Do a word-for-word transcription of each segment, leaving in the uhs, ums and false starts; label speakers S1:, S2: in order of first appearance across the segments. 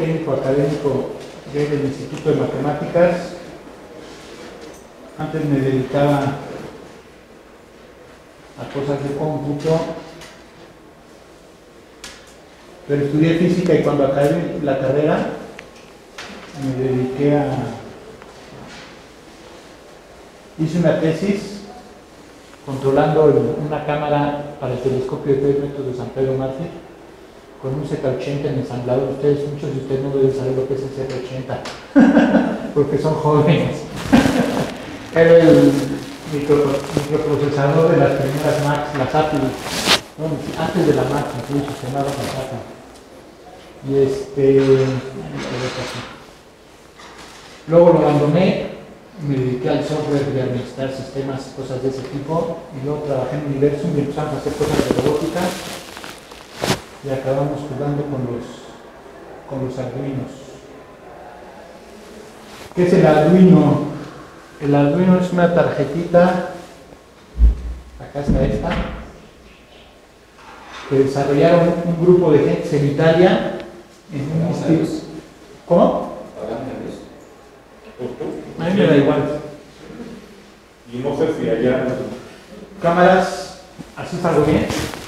S1: técnico académico del Instituto de Matemáticas. Antes me dedicaba a cosas de cómputo, pero estudié física y cuando acabé la carrera me dediqué a... hice una tesis controlando una cámara para el telescopio de tres metros de San Pedro Mártir con un Z ochenta en ensamblador. Ustedes, muchos de ustedes no deben saber lo que es el Z ochenta porque son jóvenes. Era el micro, microprocesador de las primeras Macs, las Apple, bueno, antes de la Mac incluso se llamaba las Apple. Y este, luego lo abandoné, me dediqué al software de administrar sistemas, cosas de ese tipo, y luego trabajé en Universum y empezamos a hacer cosas de robótica y acabamos jugando con los, con los Arduinos. ¿Qué es el Arduino? El Arduino es una tarjetita, acá está esta, que desarrollaron un grupo de gente en Italia en un instituto. ¿Cómo? A mí me da igual.
S2: Y no sé si allá...
S1: Cámaras, ¿así salgo bien?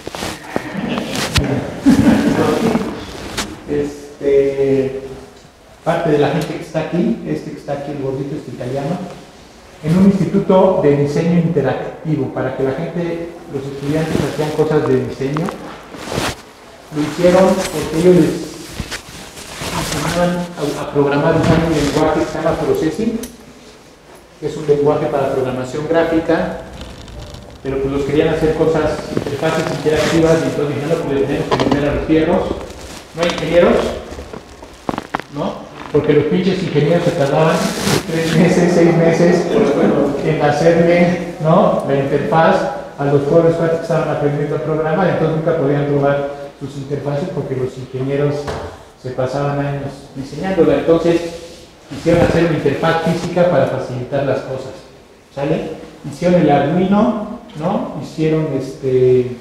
S1: Este, parte de la gente que está aquí, este que está aquí, el gordito, este italiano, en un instituto de diseño interactivo, para que la gente, los estudiantes hacían cosas de diseño. Lo hicieron porque ellos les enseñaban a, a programar usando un lenguaje que se llama Processing, que es un lenguaje para programación gráfica, pero pues los querían hacer cosas, interfaces interactivas, y entonces dijeron, pues le tenemos que poner a los fierros. ¿No hay ingenieros? ¿No? Porque los pinches ingenieros se tardaban tres meses, seis meses en hacerle, ¿no?, la interfaz a los pobres que estaban aprendiendo a programar, entonces nunca podían probar sus interfaces porque los ingenieros se pasaban años diseñándola. Entonces hicieron hacer una interfaz física para facilitar las cosas, ¿sale? Hicieron el Arduino, ¿no? Hicieron este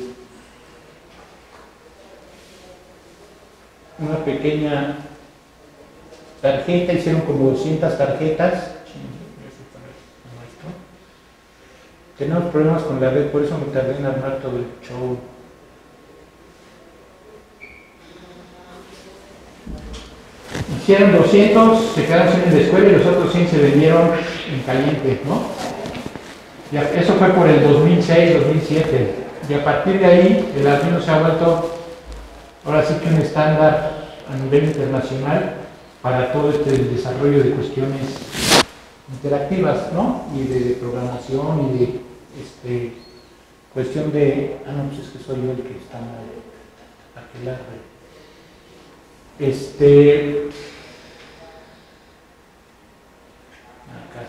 S1: una pequeña tarjeta, hicieron como doscientas tarjetas. Tenemos problemas con la red, por eso me tardé en armar todo el show. Hicieron doscientos, se quedaron sin en la escuela y los otros cien se vendieron en caliente, ¿no? Y eso fue por el dos mil seis, dos mil siete. Y a partir de ahí, el Arduino se ha vuelto, ahora sí que un estándar a nivel internacional para todo este desarrollo de cuestiones interactivas, ¿no? Y de programación y de este, cuestión de... Ah, no, pues es que soy yo el que está mal. Aquelarre. Este... Acá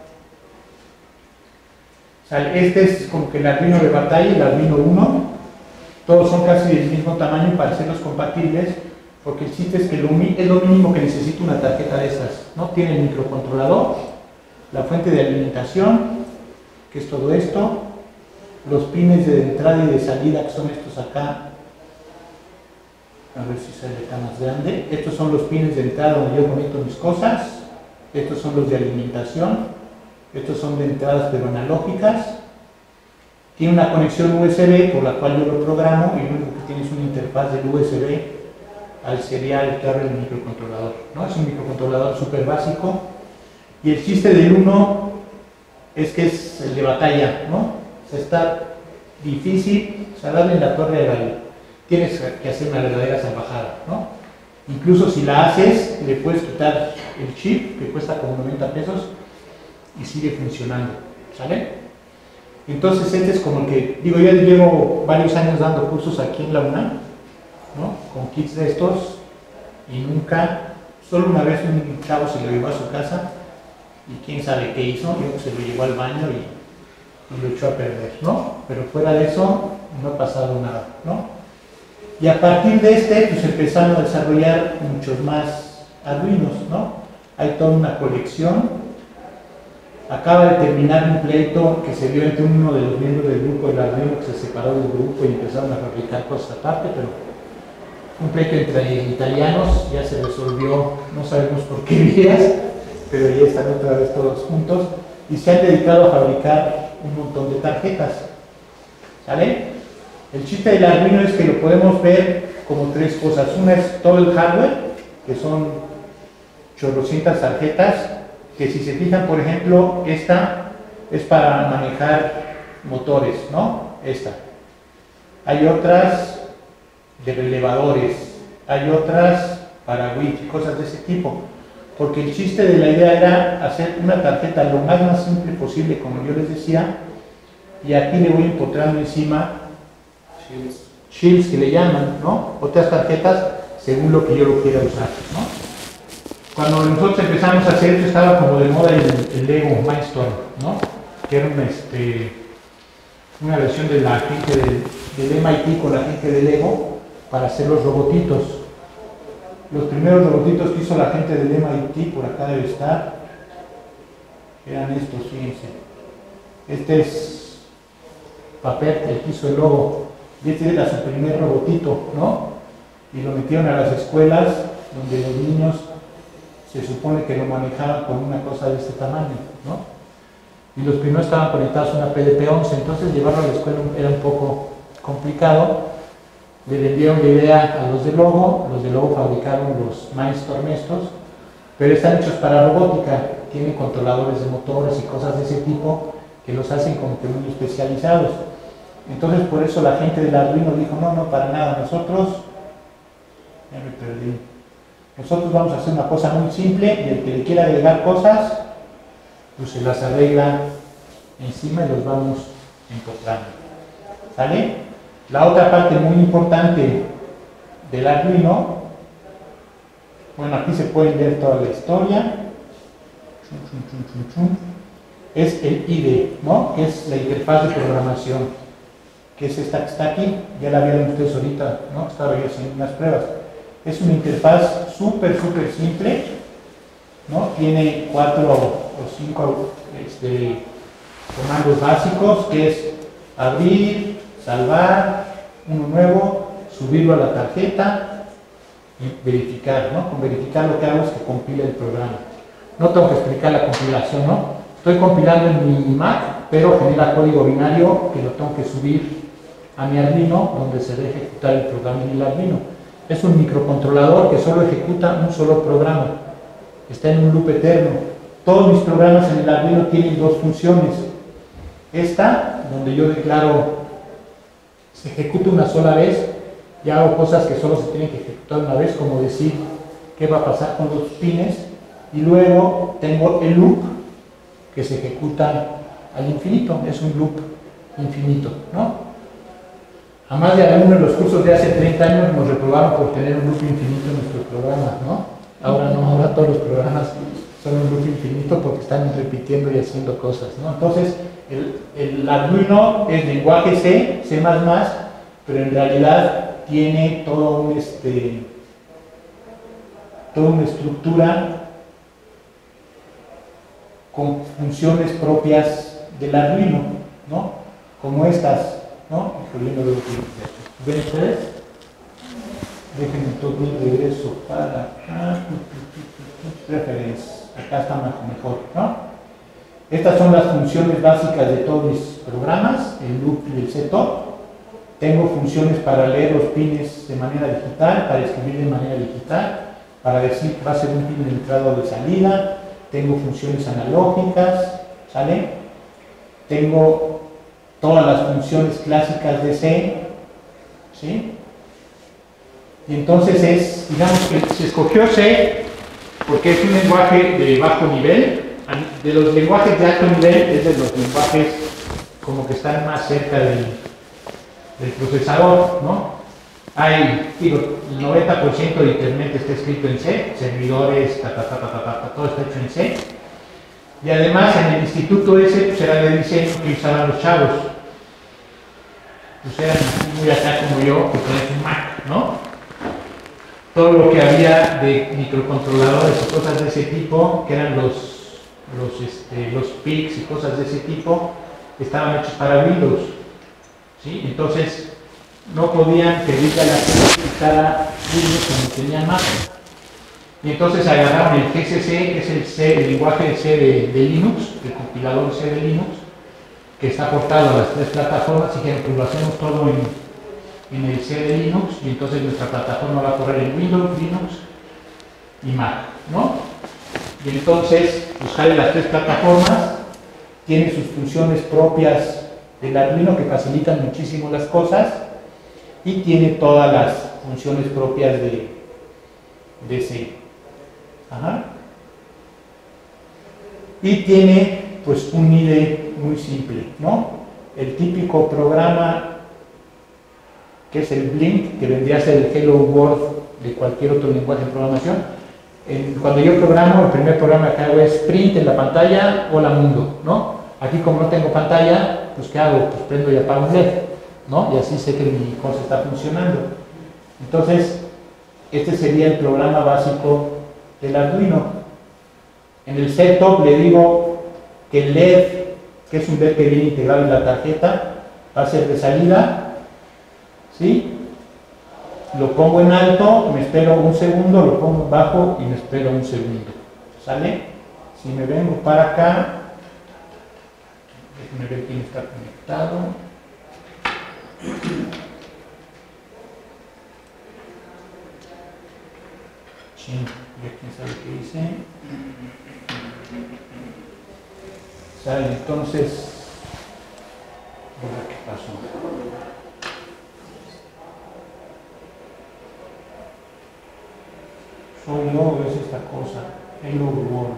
S1: está. O sea, este es como que el Arduino de batalla, el Arduino uno. Todos son casi del mismo tamaño para hacerlos compatibles, porque el chiste es que lo, es lo mínimo que necesita una tarjeta de estas, ¿no? Tiene el microcontrolador, la fuente de alimentación, que es todo esto, los pines de entrada y de salida, que son estos acá, a ver si sale acá más grande. Estos son los pines de entrada donde yo conecto mis cosas, estos son los de alimentación, estos son de entradas pero analógicas. Tiene una conexión U S B por la cual yo lo programo, y lo único que tiene es una interfaz del U S B al serial que abre el microcontrolador, ¿no? Es un microcontrolador súper básico, y el chiste del uno es que es el de batalla, ¿no? O sea, está difícil, o sea, darle en la torre a la... tienes que hacer una verdadera salvajada, ¿no? Incluso si la haces, le puedes quitar el chip, que cuesta como noventa pesos, y sigue funcionando, ¿sale? Entonces este es como el que, digo, yo llevo varios años dando cursos aquí en la UNAM, ¿no? Con kits de estos, y nunca, solo una vez un chavo se lo llevó a su casa, y quién sabe qué hizo, yo se lo llevó al baño y, y lo echó a perder, ¿no? Pero fuera de eso, no ha pasado nada, ¿no? Y a partir de este, pues empezaron a desarrollar muchos más Arduinos, ¿no? Hay toda una colección. Acaba de terminar un pleito que se dio entre uno de los miembros del grupo del Arduino, que se separó del grupo y empezaron a fabricar cosas aparte, pero un pleito entre italianos, ya se resolvió, no sabemos por qué vías, pero ya están otra vez todos juntos y se han dedicado a fabricar un montón de tarjetas. ¿Sale? El chiste del Arduino es que lo podemos ver como tres cosas. Una es todo el hardware, que son chorrocientas tarjetas, que si se fijan, por ejemplo, esta es para manejar motores, ¿no? Esta. Hay otras de relevadores, hay otras para widgets, cosas de ese tipo. Porque el chiste de la idea era hacer una tarjeta lo más, más simple posible, como yo les decía, y aquí le voy empotrando encima shields, shields que le llaman, ¿no? Otras tarjetas según lo que yo lo quiera usar, ¿no? Cuando nosotros empezamos a hacer esto estaba como de moda el, el Lego Mindstorm, ¿no? Que era una, este, una versión de la gente del, del M I T con la gente de Lego para hacer los robotitos. Los primeros robotitos que hizo la gente del M I T, por acá debe estar, eran estos, fíjense. Este es papel, el que hizo el logo, y este era su primer robotito, ¿no? Y lo metieron a las escuelas donde los niños se supone que lo manejaban con una cosa de este tamaño, ¿no? Y los primeros estaban conectados a una P D P once, entonces llevarlo a la escuela era un poco complicado. Le enviaron la idea a los de Logo, los de Logo fabricaron los Mindstorm estos, pero están hechos para robótica, tienen controladores de motores y cosas de ese tipo que los hacen como que muy especializados. Entonces por eso la gente del Arduino dijo, no, no, para nada, nosotros, ya me perdí, nosotros vamos a hacer una cosa muy simple y el que le quiera agregar cosas, pues se las arregla encima y los vamos empotrando. ¿Sale? La otra parte muy importante del Arduino, bueno, aquí se puede ver toda la historia, es el I D E, ¿no? Que es la interfaz de programación, que es esta que está aquí, ya la vieron ustedes ahorita, ¿no? Estaba yo haciendo unas pruebas. Es una interfaz súper, súper simple, ¿no? Tiene cuatro o cinco este, comandos básicos, que es abrir, salvar, uno nuevo, subirlo a la tarjeta y verificar, ¿no? Con verificar lo que hago es que compila el programa. No tengo que explicar la compilación, ¿no? Estoy compilando en mi Mac, pero genera código binario que lo tengo que subir a mi Arduino, donde se debe ejecutar el programa en el Arduino. Es un microcontrolador que solo ejecuta un solo programa. Está en un loop eterno. Todos mis programas en el Arduino tienen dos funciones. Esta, donde yo declaro se ejecuta una sola vez, y hago cosas que solo se tienen que ejecutar una vez, como decir qué va a pasar con los pines, y luego tengo el loop que se ejecuta al infinito, es un loop infinito, ¿no? A más de algunos de los cursos de hace treinta años nos reprobaron por tener un loop infinito en nuestro programa, ¿no? Ahora no, ahora todos los programas son un loop infinito porque están repitiendo y haciendo cosas, ¿no? Entonces, el, el Arduino es lenguaje C, C++, pero en realidad tiene todo un, este, toda una estructura con funciones propias del Arduino, ¿no? Como estas, ¿no? ¿Ven ustedes? Déjenme todo el regreso para acá. Preferencias. Acá está mejor, ¿no? Estas son las funciones básicas de todos mis programas, el loop y el setup. Tengo funciones para leer los pines de manera digital, para escribir de manera digital, para decir que va a ser un pin de entrada o de salida. Tengo funciones analógicas, ¿sale? Tengo todas las funciones clásicas de C, ¿sí? Y entonces es, digamos que se escogió C porque es un lenguaje de bajo nivel. De los lenguajes de alto nivel es de los lenguajes como que están más cerca del, del procesador, ¿no? Hay, digo, el noventa por ciento de internet está escrito en C, servidores, ta, ta, ta, ta, ta, ta, todo está hecho en C. Y además en el instituto ese pues era de diseño que usaban los chavos. Pues eran así muy acá como yo, que traes un Mac, ¿no? Todo lo que había de microcontroladores y cosas de ese tipo, que eran los los, este, los P I Cs y cosas de ese tipo, estaban hechos para Windows, ¿sí? Entonces no podían pedirle a la gente que usara Windows como tenían Mac. Y entonces agarraron el G C C, que es el, C, el lenguaje de C de, de Linux, el compilador C de Linux, que está portado a las tres plataformas, y dijeron, pues lo hacemos todo en, en el C de Linux, y entonces nuestra plataforma va a correr en Windows, Linux y Mac, ¿no? Y entonces, buscar en las tres plataformas, tiene sus funciones propias del Arduino que facilitan muchísimo las cosas, y tiene todas las funciones propias de, de C. Ajá. Y tiene pues un I D E muy simple, ¿no? El típico programa que es el Blink, que vendría a ser el Hello World de cualquier otro lenguaje de programación. En, cuando yo programo, el primer programa que hago es print en la pantalla, hola mundo, ¿no? Aquí como no tengo pantalla, pues ¿qué hago? Pues prendo y apago un L E D, ¿no? Y así sé que mi cosa está funcionando. Entonces, este sería el programa básico del Arduino. En el setup le digo que el L E D, que es un L E D que viene integrado en la tarjeta, va a ser de salida, ¿sí? Lo pongo en alto, me espero un segundo, lo pongo en bajo y me espero un segundo. ¿Sale? Si me vengo para acá, déjenme ver quién está conectado. Sí, ya quién sabe qué hice. Sale, entonces, ¿ahora qué pasó? Soy yo o es esta cosa, Hello World.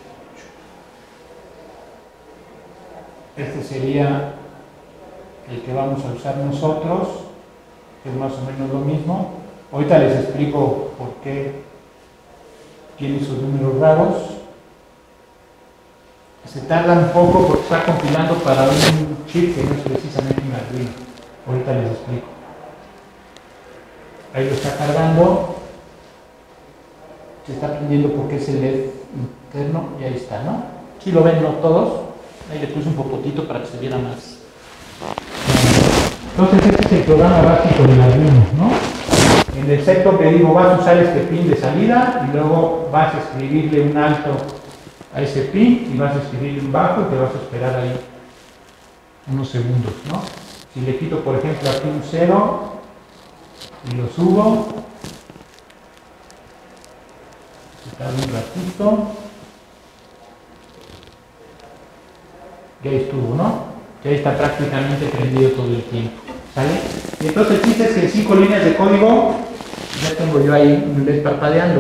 S1: Este sería el que vamos a usar nosotros, que es más o menos lo mismo. Ahorita les explico por qué tiene esos números raros. Se tarda un poco porque está compilando para un chip que no es precisamente un Arduino. Ahorita les explico. Ahí lo está cargando. Se está prendiendo porque es el L E D interno y ahí está, ¿no? Si lo ven, no todos. Ahí le puse un popotito para que se viera más. Entonces este es el programa básico del Arduino, ¿no? En el setup le digo, vas a usar este pin de salida y luego vas a escribirle un alto a ese pin y vas a escribirle un bajo y te vas a esperar ahí unos segundos, ¿no? Si le quito, por ejemplo, aquí un cero y lo subo, tarda un ratito, ya estuvo, ¿no? Ya está prácticamente prendido todo el tiempo, ¿sale? Y entonces el chiste es que en cinco líneas de código ya tengo yo ahí un L E D parpadeando.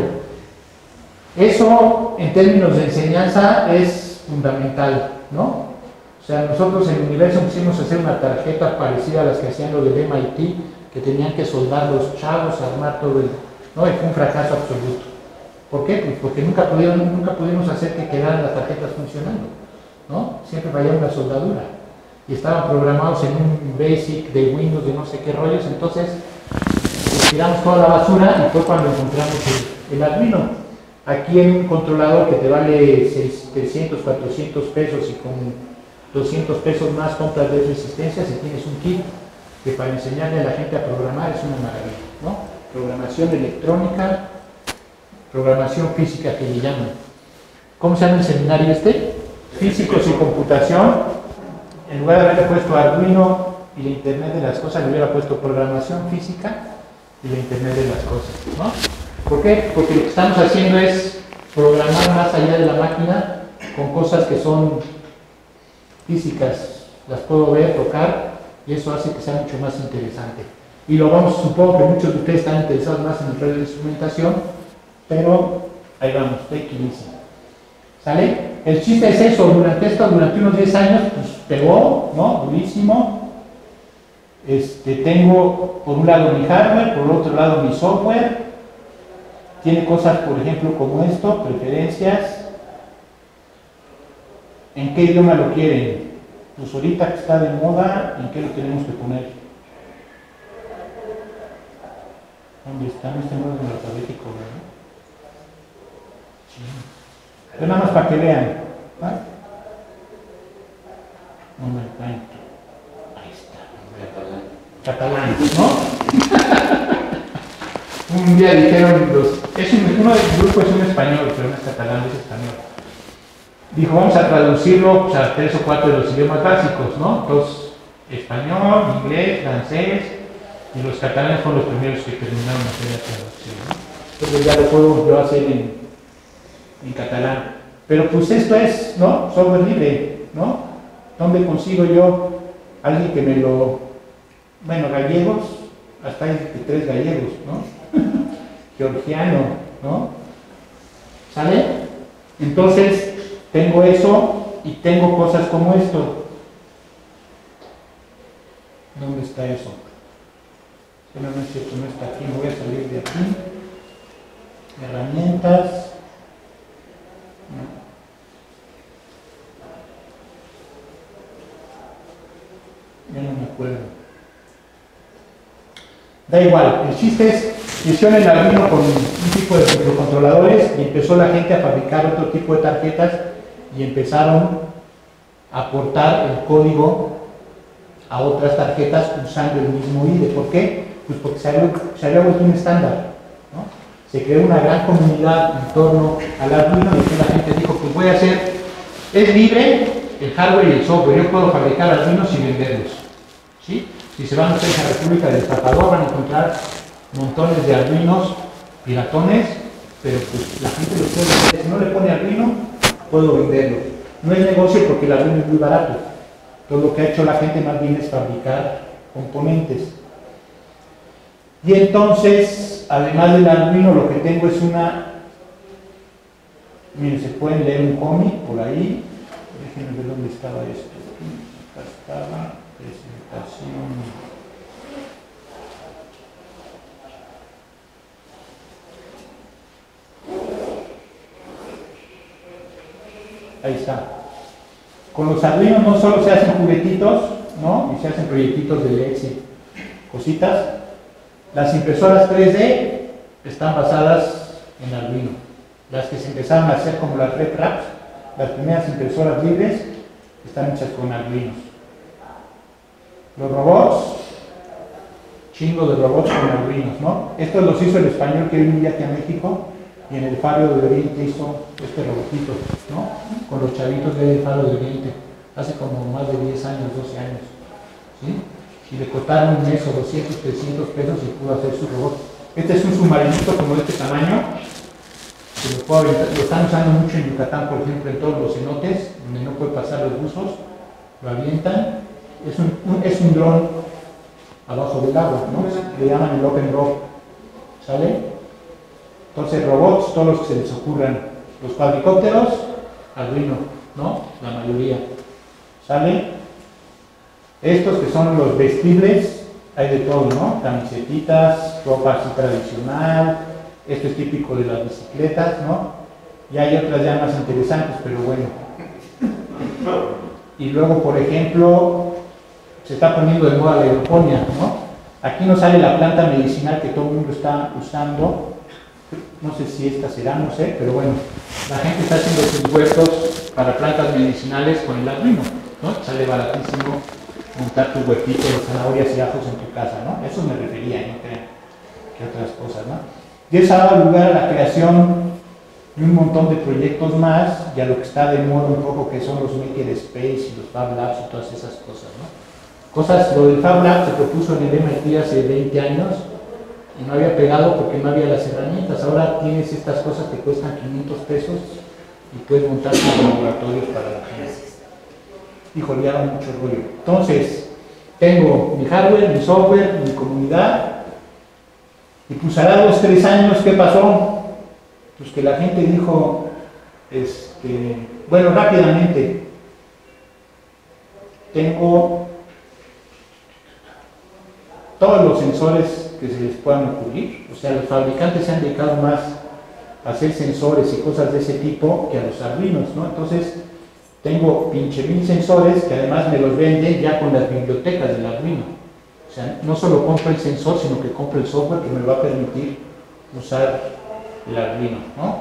S1: Eso en términos de enseñanza es fundamental, ¿no? O sea, nosotros en el Universo quisimos hacer una tarjeta parecida a las que hacían los del M I T, que tenían que soldar los chavos, armar todo el... ¿no? Y fue un fracaso absoluto. ¿Por qué? Pues porque nunca pudieron, nunca pudimos hacer que quedaran las tarjetas funcionando, ¿no? Siempre fallaba la soldadura. Y estaban programados en un basic de Windows de no sé qué rollos, entonces tiramos toda la basura y fue cuando encontramos el, el Arduino. Aquí en un controlador que te vale trescientos, cuatrocientos pesos y con doscientos pesos más compras de resistencia, si tienes un kit que para enseñarle a la gente a programar es una maravilla, ¿no? Programación electrónica, programación física que le llaman. ¿Cómo se llama el seminario este? Físicos y computación. En lugar de haberle puesto Arduino y la Internet de las cosas, le hubiera puesto programación física y la Internet de las cosas, ¿no? ¿Por qué? Porque lo que estamos haciendo es programar más allá de la máquina con cosas que son físicas, las puedo ver, tocar, y eso hace que sea mucho más interesante. Y lo vamos, supongo que muchos de ustedes están interesados más en el rol de instrumentación, pero ahí vamos, take it easy. ¿Sale? El chiste es eso, durante esto, durante unos diez años, pues pegó, ¿no? Durísimo. Este, tengo por un lado mi hardware, por el otro lado mi software. Tiene cosas, por ejemplo, como esto, preferencias. ¿En qué idioma lo quieren? Pues ahorita que está de moda, ¿en qué lo tenemos que poner? ¿Dónde está? No está en orden alfabético, ¿verdad? Sí. Pero nada más para que vean. ¿Vale? No me encuentro. Ahí está. Catalán. Catalán, ¿no? un día dijeron, los, es un, uno del grupo es un español, pero no es catalán, es español. Dijo, vamos a traducirlo pues, a tres o cuatro de los idiomas básicos, ¿no? Entonces, español, inglés, francés, y los catalanes fueron los primeros que terminaron de hacer la traducción, ¿no? Entonces ya lo puedo yo hacer en, en catalán. Pero pues esto es, ¿no? Software libre, ¿no? ¿Dónde consigo yo alguien que me lo... Bueno, gallegos, hasta hay de tres gallegos, ¿no? Georgiano, ¿no? ¿Sale? Entonces, tengo eso y tengo cosas como esto. ¿Dónde está eso? No, no es cierto, no está aquí, me voy a salir de aquí. Herramientas. No. Ya no me acuerdo. Da igual, el chiste es que hicieron el Arduino con un tipo de microcontroladores y empezó la gente a fabricar otro tipo de tarjetas y empezaron a aportar el código a otras tarjetas usando el mismo I D E. ¿Por qué? Pues porque se había, se había vuelto un estándar, ¿no? Se creó una gran comunidad en torno al Arduino y entonces la gente dijo, pues voy a hacer, es libre el hardware y el software, yo puedo fabricar Arduinos y venderlos, ¿sí? Si se van ustedes a la República del Salvador van a encontrar montones de Arduinos piratones, pero pues la gente los puede vender. Si no le pone Arduino, puedo venderlo. No es negocio porque el Arduino es muy barato. Todo lo que ha hecho la gente más bien es fabricar componentes. Y entonces, además del Arduino, lo que tengo es una... Miren, se pueden leer un cómic por ahí. Déjenme ver dónde estaba esto. Acá estaba, presentación. Ahí está. Con los Arduinos no solo se hacen juguetitos, ¿no? Y se hacen proyectitos de Lexi, cositas. Las impresoras tres D están basadas en Arduino. Las que se empezaron a hacer como las RepRap, las primeras impresoras libres, están hechas con Arduinos. Los robots, chingo de robots con Arduinos, ¿no? Estos los hizo el español que vino aquí a México y en el Faro de Oriente hizo este robotito, ¿no? Con los chavitos del Faro de Oriente, hace como más de diez años, doce años, ¿sí? Y le costaron un mes o doscientos, trescientos pesos y pudo hacer su robot. Este es un submarinito como de este tamaño, que lo, puedo aventar, lo están usando mucho en Yucatán, por ejemplo, en todos los cenotes, donde no puede pasar los buzos, lo avientan. Es un, un, es un dron abajo del agua, ¿no? Le llaman el Open Rock, ¿sale? Entonces, robots, todos los que se les ocurran. Los cuadricópteros, Arduino, ¿no? La mayoría, ¿sale? Estos que son los vestibles, hay de todo, ¿no? Camisetitas, ropa así tradicional, esto es típico de las bicicletas, ¿no? Y hay otras ya más interesantes, pero bueno. Y luego, por ejemplo, se está poniendo de moda la hidroponía, ¿no? Aquí nos sale la planta medicinal que todo el mundo está usando. No sé si esta será, no sé, pero bueno, la gente está haciendo sus huertos para plantas medicinales con el Arduino, ¿no? Sale baratísimo montar tu huertito de zanahorias y ajos en tu casa, ¿no? Eso me refería, no creo que otras cosas, ¿no? Y eso ha dado lugar a la creación de un montón de proyectos más y a lo que está de moda un poco que son los Makerspace y los Fab Labs y todas esas cosas, ¿no? Cosas, lo del Fab Lab se propuso en el M I T hace veinte años y no había pegado porque no había las herramientas. Ahora tienes estas cosas que cuestan quinientos pesos y puedes montar tus laboratorios para la gente. Híjole, ya da mucho rollo. Entonces, tengo mi hardware, mi software, mi comunidad. Y pues hará dos, tres años, ¿qué pasó? Pues que la gente dijo, este, bueno, rápidamente, tengo todos los sensores que se les puedan ocurrir. O sea, los fabricantes se han dedicado más a hacer sensores y cosas de ese tipo que a los Arduinos, ¿no? Entonces, tengo pinche mil sensores que además me los venden ya con las bibliotecas del Arduino. O sea, no solo compro el sensor, sino que compro el software que me va a permitir usar el Arduino, ¿no?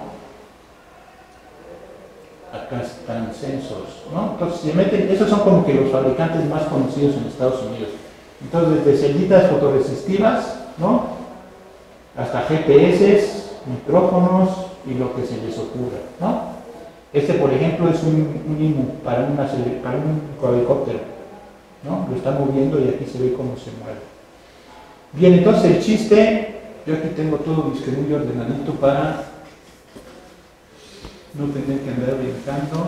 S1: Acá están sensors, ¿no? Entonces, se meten, esos son como que los fabricantes más conocidos en Estados Unidos. Entonces, desde celditas fotorresistivas, ¿no? hasta G P S, micrófonos y lo que se les ocurra, ¿no? Este, por ejemplo, es un, un I M U para, una, para un cuadricóptero, ¿no? Lo está moviendo y aquí se ve cómo se mueve. Bien, entonces el chiste, yo aquí tengo todo muy ordenadito para no tener que andar brincando,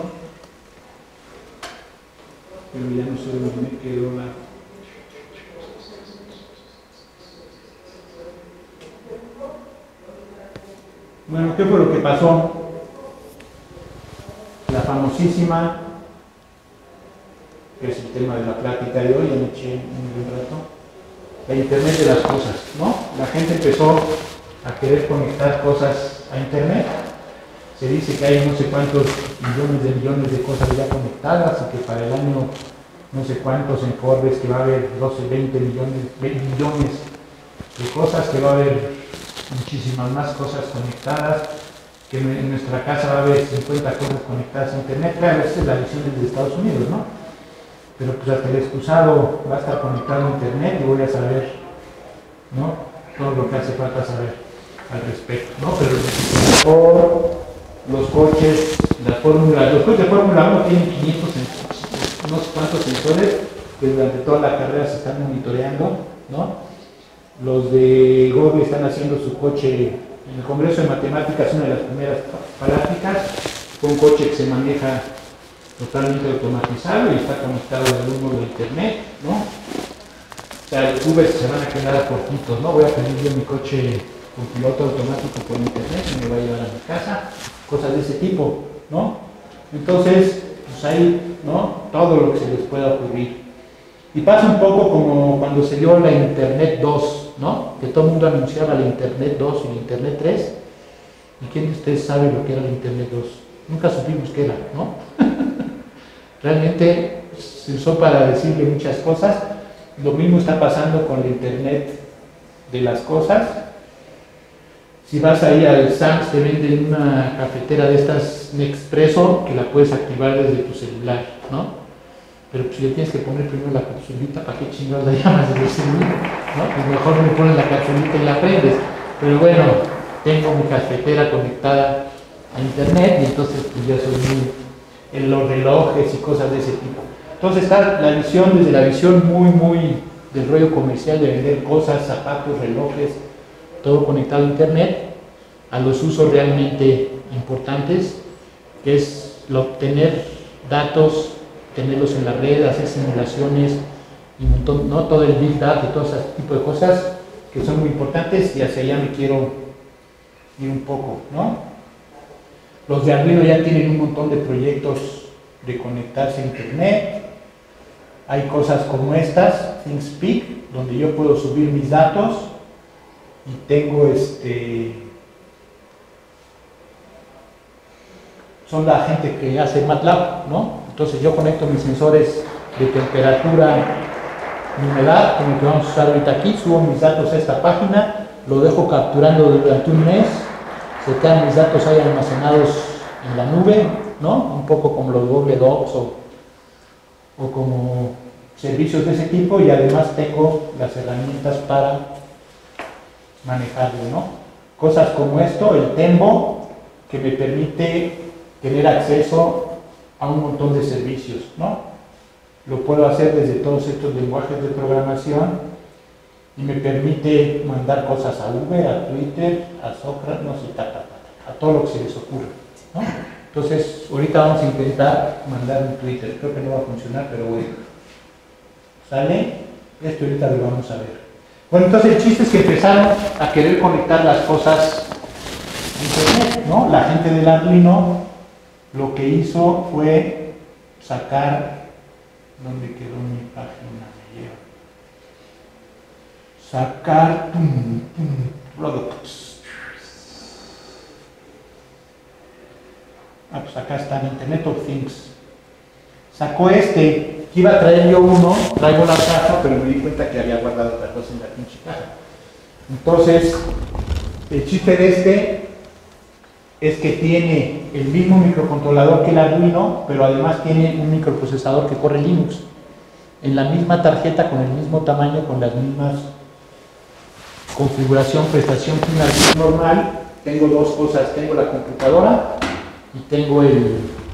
S1: pero ya no sé dónde me quedó la... Bueno, ¿qué fue lo que pasó? La famosísima, que es el tema de la plática de hoy, ya me eché un buen rato, la Internet de las cosas, ¿no? La gente empezó a querer conectar cosas a Internet. Se dice que hay no sé cuántos millones de millones de cosas ya conectadas y que para el año no sé cuántos en Forbes que va a haber doce, veinte millones, veinte millones de cosas, que va a haber muchísimas más cosas conectadas, que en nuestra casa va a haber cincuenta cosas conectadas a Internet. Claro, esa es la visión desde Estados Unidos, ¿no? Pero pues hasta el excusado va a estar conectado a Internet y voy a saber, ¿no? Todo lo que hace falta saber al respecto, ¿no? Pero por los coches, la Fórmula, los coches de Fórmula uno tienen quinientos, no sé cuántos sensores que durante toda la carrera se están monitoreando, ¿no? Los de Google están haciendo su coche, en el Congreso de Matemáticas, una de las primeras prácticas, fue un coche que se maneja totalmente automatizado y está conectado al mundo de Internet, ¿no? O sea, los Uber se van a quedar a cortitos, ¿no? Voy a pedir yo mi coche con piloto automático por Internet y me va a llevar a mi casa, cosas de ese tipo, ¿no? Entonces, pues ahí, ¿no? Todo lo que se les pueda ocurrir. Y pasa un poco como cuando se dio la Internet dos, ¿no? Que todo el mundo anunciaba la Internet dos y la Internet tres. ¿Y quién de ustedes sabe lo que era la Internet dos? Nunca supimos qué era, ¿no? Realmente se usó para decirle muchas cosas. Lo mismo está pasando con la Internet de las cosas. Si vas ahí al Sam's, te venden una cafetera de estas Nespresso que la puedes activar desde tu celular, ¿no? Pero pues, si le tienes que poner primero la capsulita, ¿para qué chingados la llamas desde el celular? ¿No? Pues mejor me pones la capsulita y la prendes. Pero bueno, tengo mi cafetera conectada a Internet y entonces pues ya soy muy en los relojes y cosas de ese tipo. Entonces está la visión, desde la visión muy, muy del rollo comercial de vender cosas, zapatos, relojes, todo conectado a Internet, a los usos realmente importantes, que es lo, obtener datos, tenerlos en la red, hacer simulaciones, y un montón, ¿no? Todo el Big Data y todo ese tipo de cosas que son muy importantes, y hacia allá me quiero ir un poco, ¿no? Los de Arduino ya tienen un montón de proyectos de conectarse a Internet. Hay cosas como estas, ThinkSpeak, donde yo puedo subir mis datos y tengo este... son la gente que hace MATLAB, ¿no? Entonces yo conecto mis sensores de temperatura y humedad, como el que vamos a usar ahorita aquí, subo mis datos a esta página, lo dejo capturando durante un mes, se quedan mis datos ahí almacenados en la nube, ¿no? Un poco como los Google Docs o, o como servicios de ese tipo, y además tengo las herramientas para manejarlo, ¿no? Cosas como esto, el Tembo, que me permite tener acceso a un montón de servicios, ¿no? Lo puedo hacer desde todos estos lenguajes de programación y me permite mandar cosas a Uber, a Twitter, a Sócrates, no sé, ta, ta, ta, a todo lo que se les ocurra, ¿no? Entonces, ahorita vamos a intentar mandar un Twitter, creo que no va a funcionar, pero bueno, ¿sale? Esto ahorita lo vamos a ver. Bueno, entonces el chiste es que empezaron a querer conectar las cosas a Internet, ¿no? La gente del Arduino lo que hizo fue sacar, ¿dónde quedó mi página? Me lleva. Sacar tum, tum, products. Ah, pues acá está en Internet of Things. Sacó este, que iba a traer yo uno, traigo la caja, pero me di cuenta que había guardado otra cosa en la pinche caja. Entonces, el chiste de este es que tiene el mismo microcontrolador que el Arduino, pero además tiene un microprocesador que corre Linux en la misma tarjeta, con el mismo tamaño, con las mismas configuración, prestación final normal, tengo dos cosas, tengo la computadora y tengo el,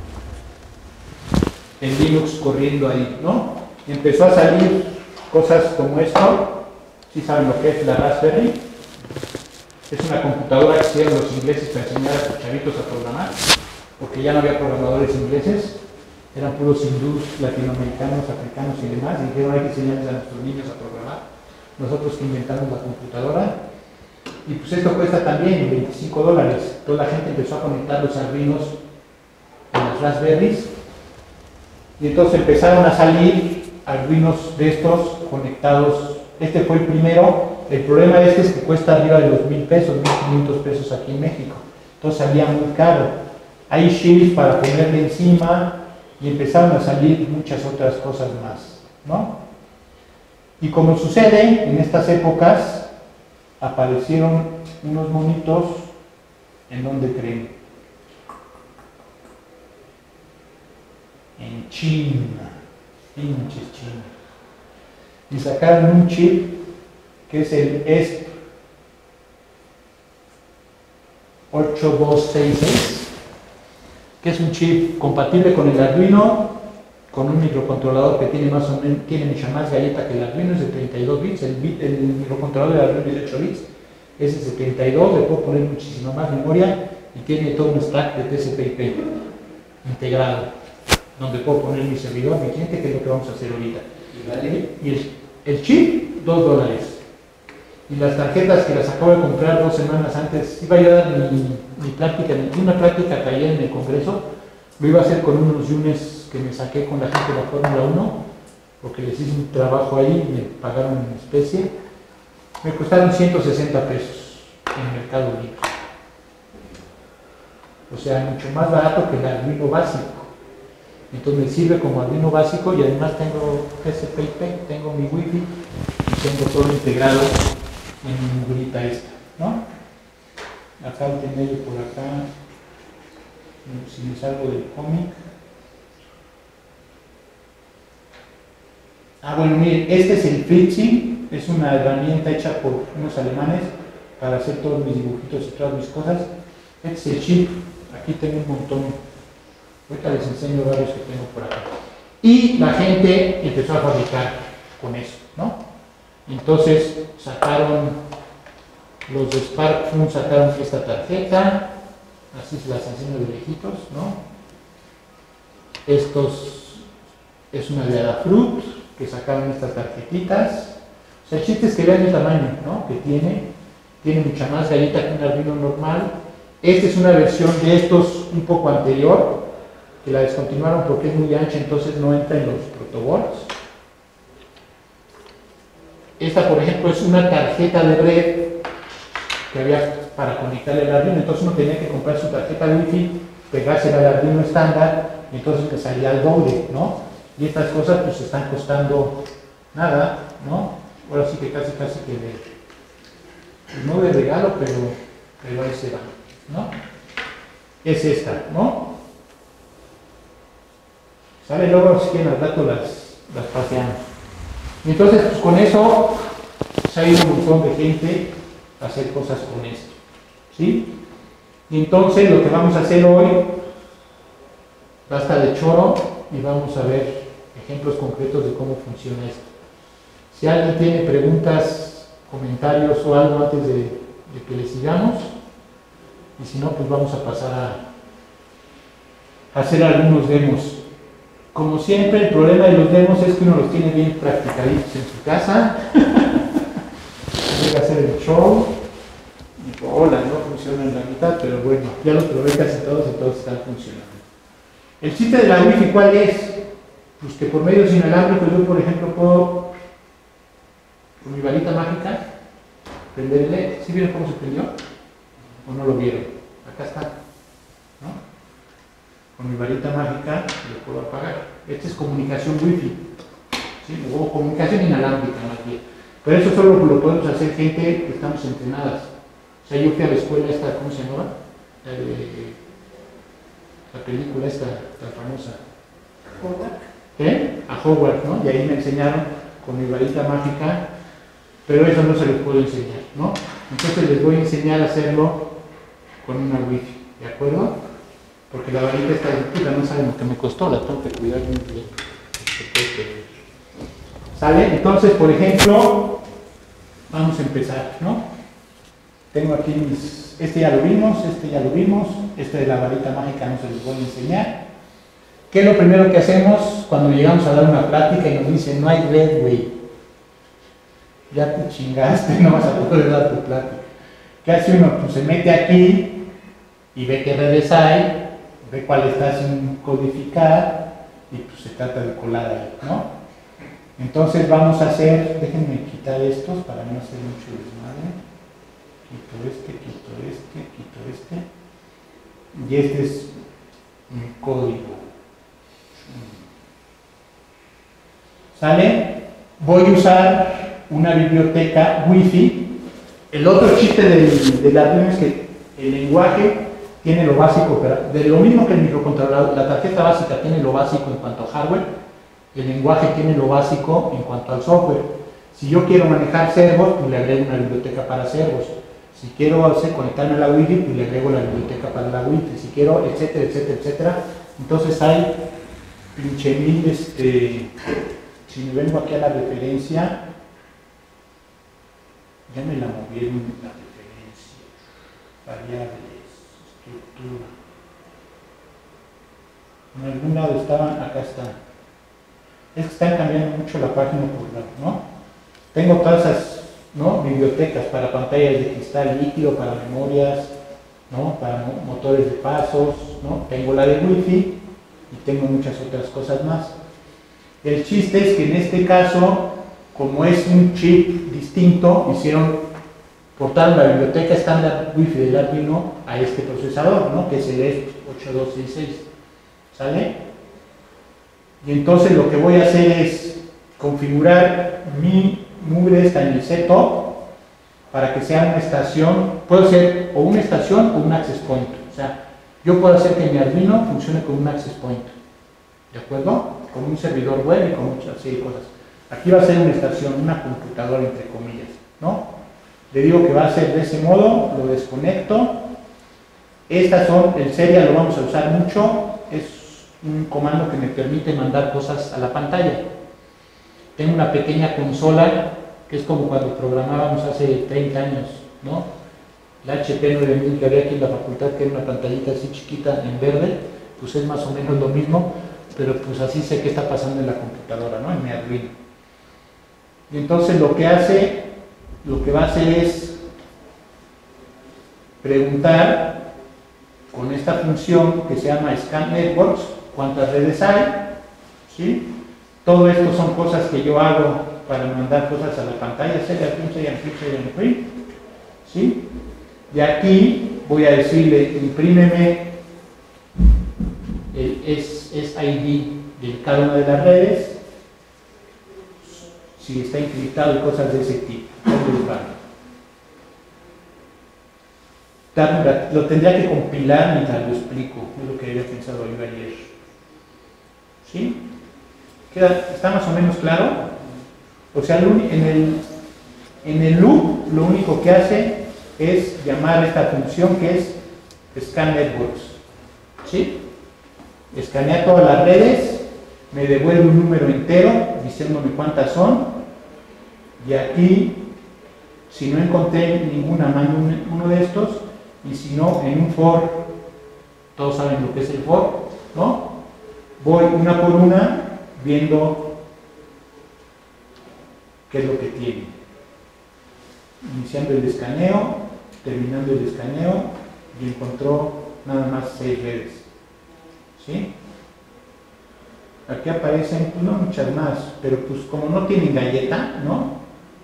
S1: el Linux corriendo ahí, ¿no? Y empezó a salir cosas como esto, si saben lo que es la Raspberry, es una computadora que hicieron los ingleses para enseñar a sus chavitos a programar, porque ya no había programadores ingleses, eran puros hindús, latinoamericanos, africanos y demás, y dijeron hay que enseñarles a nuestros niños a programar. Nosotros que inventamos la computadora, y pues esto cuesta también veinticinco dólares. Toda la gente empezó a conectar los Arduinos en las Raspberries, y entonces empezaron a salir Arduinos de estos conectados. Este fue el primero. El problema de este es que cuesta arriba de los mil pesos, mil quinientos pesos aquí en México. Entonces salía muy caro. Hay shields para ponerle encima y empezaron a salir muchas otras cosas más, ¿no? Y como sucede en estas épocas, aparecieron unos monitos en donde creen. En China, pinches China. Y sacaron un chip que es el E S P ocho dos seis seis, que es un chip compatible con el Arduino, con un microcontrolador que tiene más o menos, tiene mucha más galleta que el Arduino, es de treinta y dos bits, el, bit, el microcontrolador del Arduino es de ocho bits, ese es de treinta y dos, le puedo poner muchísima más memoria y tiene todo un stack de T C P I P integrado, donde puedo poner mi servidor, mi cliente, que es lo que vamos a hacer ahorita. Y el, el chip, dos dólares. Y las tarjetas que las acabo de comprar dos semanas antes, iba yo a dar mi, mi práctica, una práctica que ayer en el Congreso, lo iba a hacer con unos yunes que me saqué con la gente de la Fórmula uno, porque les hice un trabajo ahí, me pagaron en especie, me costaron ciento sesenta pesos en el Mercado Libre. O sea, mucho más barato que el Arduino básico. Entonces me sirve como Arduino básico y además tengo T C P I P, tengo mi Wi-Fi y tengo todo integrado en mi mugrita esta, ¿no? Acá lo tengo yo por acá, si me salgo del cómic. Ah, bueno, miren, este es el Flipsy, es una herramienta hecha por unos alemanes para hacer todos mis dibujitos y todas mis cosas. Este es el chip, aquí tengo un montón, ahorita les enseño varios que tengo por acá. Y la gente empezó a fabricar con eso, ¿no? Entonces sacaron, los de SparkFun sacaron esta tarjeta, así se las enseño de lejitos, ¿no? Estos es una de Adafruit, que sacaron estas tarjetitas. O sea, el chiste es que vean el tamaño, ¿no? Que tiene, tiene mucha más galleta que un Arduino normal. Esta es una versión de estos un poco anterior, que la descontinuaron porque es muy ancha, entonces no entra en los protoboards. Esta, por ejemplo, es una tarjeta de red que había para conectar el Arduino, entonces uno tenía que comprar su tarjeta Wi-Fi, pegársela al Arduino estándar, y entonces le salía el doble, ¿no? Y estas cosas pues están costando nada, ¿no? Ahora sí que casi casi que de, pues no de regalo, pero, pero ahí se va, ¿no? Es esta, ¿no? Sale luego si quieren al rato las, las paseamos. Y entonces pues con eso se ha ido un montón de gente a hacer cosas con esto, ¿sí? Y entonces lo que vamos a hacer hoy, basta de choro y vamos a ver ejemplos concretos de cómo funciona esto. Si alguien tiene preguntas, comentarios o algo antes de, de que le sigamos, y si no, pues vamos a pasar a, a hacer algunos demos. Como siempre, el problema de los demos es que uno los tiene bien practicaditos en su casa. Llega a hacer el show y hola, no funciona en la mitad, pero bueno, ya los probé casi todos y todos están funcionando. El chiste de la Wi-Fi, ¿cuál es? Pues que por medios inalámbricos yo, por ejemplo, puedo, con mi varita mágica, prender el L E D. ¿Sí vieron cómo se prendió? ¿O no lo vieron? Acá está, ¿no? Con mi varita mágica lo puedo apagar. Esta es comunicación Wi-Fi, ¿sí? O comunicación inalámbrica más bien. Pero eso solo lo podemos hacer gente que estamos entrenadas. O sea, yo fui a la escuela esta, ¿cómo se llamaba? La, de, la película esta tan famosa.
S3: Howard.
S1: ¿Eh? A Howard, ¿no? Y ahí me enseñaron con mi varita mágica, pero eso no se les puede enseñar. ¿no? Entonces les voy a enseñar a hacerlo con una wifi, ¿de acuerdo? Porque la varita está disputa, no saben lo que me costó, la tengo que cuidar muy bien. ¿Sale? Entonces, por ejemplo, vamos a empezar, ¿no? Tengo aquí mis, este ya lo vimos, este ya lo vimos, este de la varita mágica no se los voy a enseñar. ¿Qué es lo primero que hacemos cuando llegamos a dar una plática y nos dicen no hay red, güey? Ya te chingaste, no vas a poder dar tu plática. ¿Qué hace uno? Pues se mete aquí y ve qué redes hay, ve cuál está sin codificar y pues se trata de colar ahí, ¿no? Entonces vamos a hacer, déjenme quitar estos para no hacer mucho desmadre. Quito este, quito este, quito este. Y este es mi código. ¿Sale? Voy a usar una biblioteca Wi-Fi. El otro chiste del, del Arduino es que el lenguaje tiene lo básico, pero de lo mismo que el microcontrolador, la tarjeta básica tiene lo básico en cuanto a hardware, el lenguaje tiene lo básico en cuanto al software. Si yo quiero manejar servos, pues le agrego una biblioteca para servos. Si quiero hacer, conectarme a la Wi-Fi, pues le agrego la biblioteca para la Wi-Fi. Si quiero, etcétera, etcétera, etcétera. Entonces hay pinche mil, este, si me vengo aquí a la referencia, ya me la movieron la referencia, variables, estructura. En algún lado estaban, acá están. Es que están cambiando mucho la página por lado, ¿no? Tengo todas esas, ¿no?, bibliotecas para pantallas de cristal líquido, para memorias, ¿no?, para motores de pasos, ¿no? Tengo la de Wi-Fi y tengo muchas otras cosas más. El chiste es que en este caso, como es un chip distinto, hicieron, portaron la biblioteca estándar Wi-Fi del Arduino a este procesador, ¿no?, que es el E ocho dos seis seis. ¿Sale? Y entonces lo que voy a hacer es configurar mi mugre esta en el setup para que sea una estación, puedo ser o una estación o un access point. O sea, yo puedo hacer que mi Arduino funcione como un access point, ¿de acuerdo? Como un servidor web y con muchas serie de cosas. Aquí va a ser una estación, una computadora entre comillas, ¿no? Le digo que va a ser de ese modo, lo desconecto. Estas son, el serial lo vamos a usar mucho, es un comando que me permite mandar cosas a la pantalla. Tengo una pequeña consola que es como cuando programábamos hace treinta años, ¿no? La H P nueve mil que había aquí en la facultad, que era una pantallita así chiquita en verde, pues es más o menos lo mismo, pero pues así sé qué está pasando en la computadora, ¿no?, en mi Arduino. Y entonces lo que hace, lo que va a hacer es preguntar con esta función que se llama Scan Networks, cuántas redes hay, ¿sí? Todo esto son cosas que yo hago para mandar cosas a la pantalla, serial print, serial print, serial print, ¿sí? De aquí voy a decirle, imprímeme el S I D de cada una de las redes, si está encriptado y cosas de ese tipo. Lo tendría que compilar mientras lo explico, es lo que había pensado yo ayer. ¿Sí? ¿Queda, ¿Está más o menos claro? O sea, en el, en el loop lo único que hace es llamar esta función que es Scan Networks. ¿Sí? Escanea todas las redes, me devuelve un número entero diciéndome cuántas son, y aquí, si no encontré ninguna, mando uno de estos, y si no, en un for, todos saben lo que es el for, ¿no? Voy una por una viendo qué es lo que tiene, iniciando el escaneo, terminando el escaneo, y encontró nada más seis redes, ¿sí? Aquí aparecen, pues no muchas más, pero pues como no tienen galleta, ¿no?,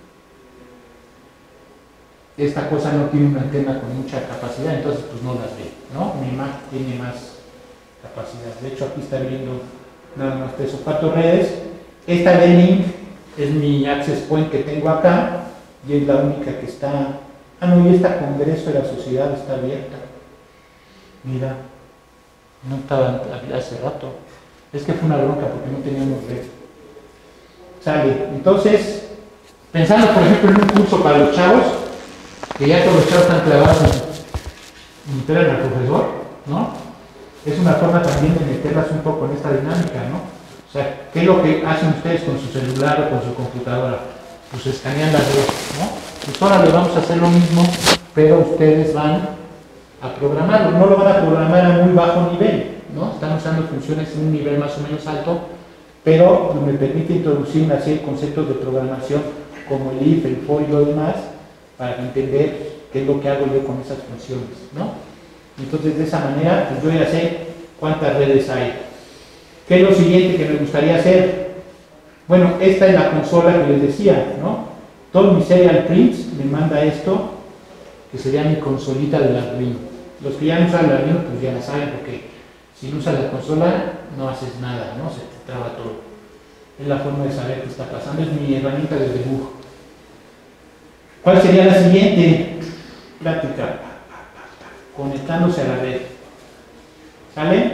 S1: esta cosa no tiene una antena con mucha capacidad, entonces pues no las ve, ¿no? Mi Mac tiene más capacidad. De hecho aquí está viendo nada más tres o cuatro redes. Esta de link es mi access point que tengo acá y es la única que está. Ah, no, y esta congreso de la sociedad está abierta. Mira, no estaba hace rato. Es que fue una bronca porque no teníamos red. Sale. Entonces, pensando por ejemplo en un curso para los chavos, que ya todos los chavos están clavados en meter al profesor, ¿no? Es una forma también de meterlas un poco en esta dinámica, ¿no? O sea, ¿qué es lo que hacen ustedes con su celular o con su computadora? Pues escanean las redes, ¿no? Pues ahora le vamos a hacer lo mismo, pero ustedes van a programarlo. No lo van a programar a muy bajo nivel, ¿no? Están usando funciones en un nivel más o menos alto, pero me permite introducir una serie de conceptos de programación como el if, el for y lo demás, para entender qué es lo que hago yo con esas funciones, ¿no? Entonces, de esa manera, pues yo ya sé cuántas redes hay. ¿Qué es lo siguiente que me gustaría hacer? Bueno, esta es la consola que les decía, ¿no? Todo mi serial prints me manda esto, que sería mi consolita del Arduino. Los que ya no usan el Arduino, pues ya la saben, porque si no usas la consola, no haces nada, ¿no? Se te traba todo. Es la forma de saber qué está pasando, es mi herramienta de debug. ¿Cuál sería la siguiente práctica? Conectándose a la red. ¿Sale?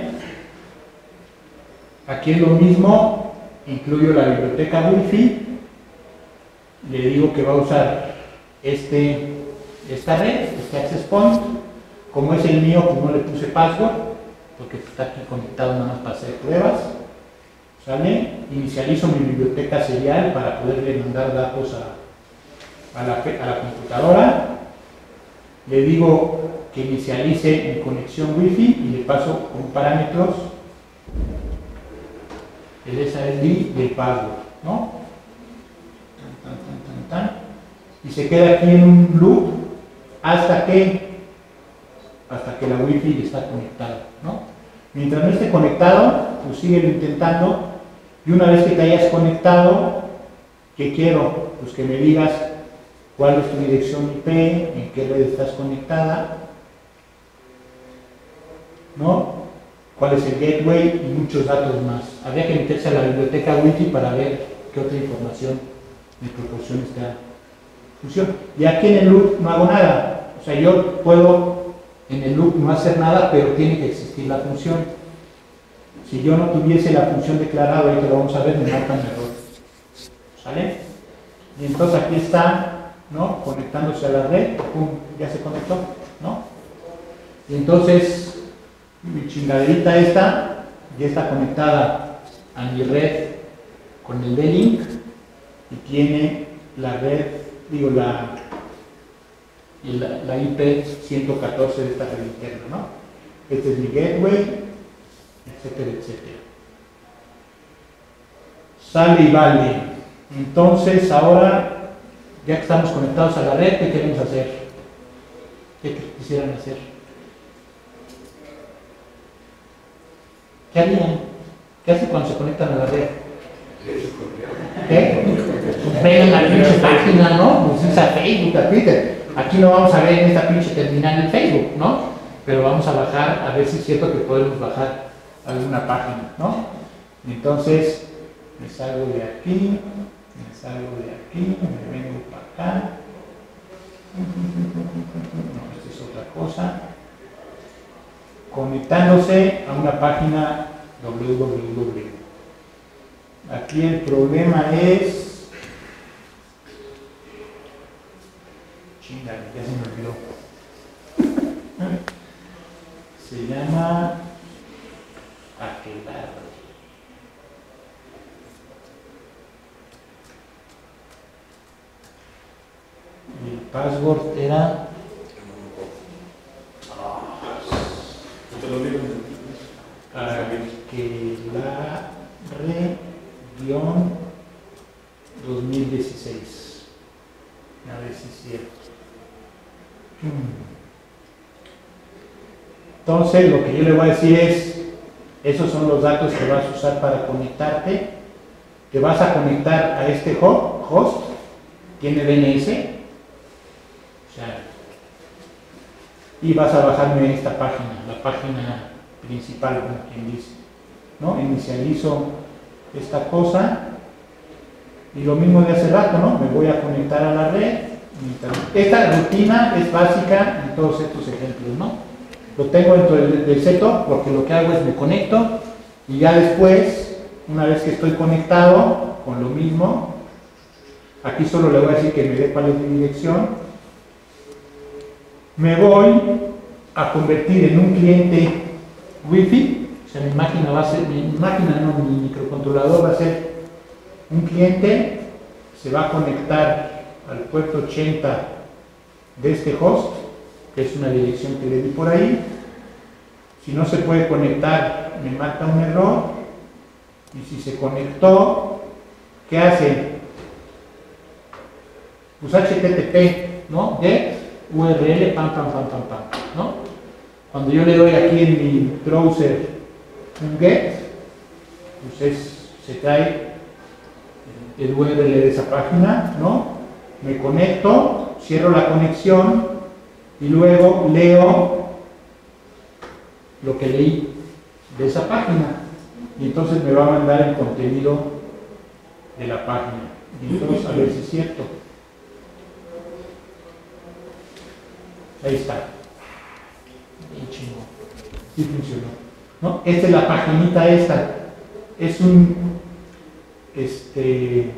S1: Aquí es lo mismo, incluyo la biblioteca Wi-Fi, le digo que va a usar este, esta red, este access point. Como es el mío, pues no le puse password, porque está aquí conectado nada más para hacer pruebas. ¿Sale? Inicializo mi biblioteca serial para poderle mandar datos a, a, la, a la computadora. Le digo que inicialice mi conexión Wi-Fi y le paso como parámetros el S S D y el password, ¿no? Tan, tan, tan, tan, tan. Y se queda aquí en un loop hasta que hasta que la Wi-Fi está conectada, ¿no? Mientras no esté conectado, pues síguelo intentando, y una vez que te hayas conectado, ¿qué quiero? Pues que me digas cuál es tu dirección I P, en qué red estás conectada, ¿no? Cuál es el gateway y muchos datos más. Habría que meterse a la biblioteca Wi-Fi para ver qué otra información me proporciona esta función. Y aquí en el loop no hago nada. O sea, yo puedo en el loop no hacer nada, pero tiene que existir la función. Si yo no tuviese la función declarada, ahorita lo vamos a ver, me marcan error. ¿Sale? Y entonces aquí está, ¿no? Conectándose a la red, pum, ya se conectó, ¿no? Y entonces mi chingaderita esta ya está conectada a mi red con el D-Link y tiene la red, digo, la, la, la I P ciento catorce de esta red interna, ¿no? Este es mi gateway, etcétera, etcétera. Sale y vale. Entonces, ahora, ya que estamos conectados a la red, ¿qué queremos hacer? ¿Qué quisieran hacer? ¿Qué harían? ¿Qué hacen cuando se conectan a la red? ¿Qué? Pues ven la pinche página, ¿no? Pues usa Facebook, a Twitter. Aquí no vamos a ver en esta pinche terminal en Facebook, ¿no? Pero vamos a bajar, a ver si es cierto que podemos bajar alguna página, ¿no? Entonces, me salgo de aquí, me salgo de aquí, me vengo para acá. No, esta es otra cosa. Conectándose a una página doble u doble u doble u. Aquí el problema es... Chingale, ya se me olvidó. Se llama... Aquelarre. Y el password era...
S2: Te lo digo.
S1: Aquelarre dos mil dieciséis. A ver si es cierto. Entonces, lo que yo le voy a decir es, esos son los datos que vas a usar para conectarte. Te vas a conectar a este host, tiene D N S, o sea, y vas a bajarme esta página, la página principal, como quien dice, ¿no? Inicializo esta cosa y lo mismo de hace rato, ¿no? Me voy a conectar a la red. Esta rutina es básica en todos estos ejemplos, ¿no? Lo tengo dentro del, del setup porque lo que hago es me conecto y ya después, una vez que estoy conectado con lo mismo, aquí solo le voy a decir que me dé cuál es mi dirección me voy a convertir en un cliente Wi-Fi. O sea, mi máquina va a ser, mi máquina no, mi microcontrolador va a ser un cliente, se va a conectar al puerto ochenta de este host, que es una dirección que le di por ahí. Si no se puede conectar, me marca un error. Y si se conectó, ¿qué hace? Pues H T T P, ¿no? Get U R L, pam, pam, pam, pam, pam, ¿no? Cuando yo le doy aquí en mi browser un get, pues es, se trae el U R L de esa página, ¿no? Me conecto, cierro la conexión y luego leo lo que leí de esa página. Y entonces me va a mandar el contenido de la página. Y entonces a ver si es cierto. Ahí está. Bien chingón. Sí funcionó, ¿no? Esta es la paginita esta. Es un este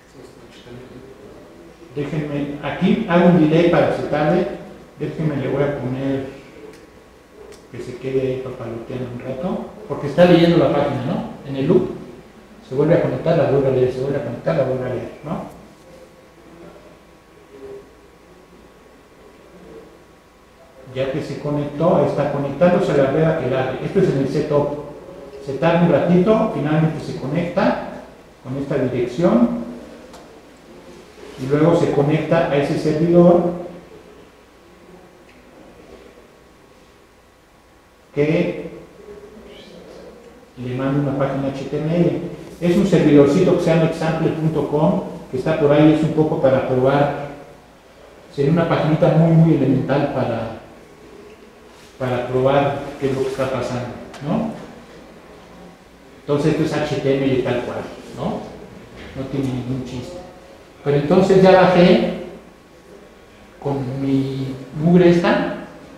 S1: déjenme, aquí hago un delay para que se tarde. Déjenme, le voy a poner que se quede ahí papaloteando un rato, porque está leyendo la página, ¿no? En el loop se vuelve a conectar, la vuelve a leer, se vuelve a conectar, la vuelve a leer, ¿no? Ya que se conectó, está conectándose a la red aquelarre. Esto es en el setup. Se tarda un ratito, finalmente se conecta con esta dirección y luego se conecta a ese servidor que le manda una página H T M L. Es un servidorcito que se llama example punto com, que está por ahí, es un poco para probar. Sería una paginita muy muy elemental para para probar qué es lo que está pasando, ¿no? Entonces esto es H T M L tal cual, ¿no? No tiene ningún chiste. Pero entonces ya bajé con mi mugre esta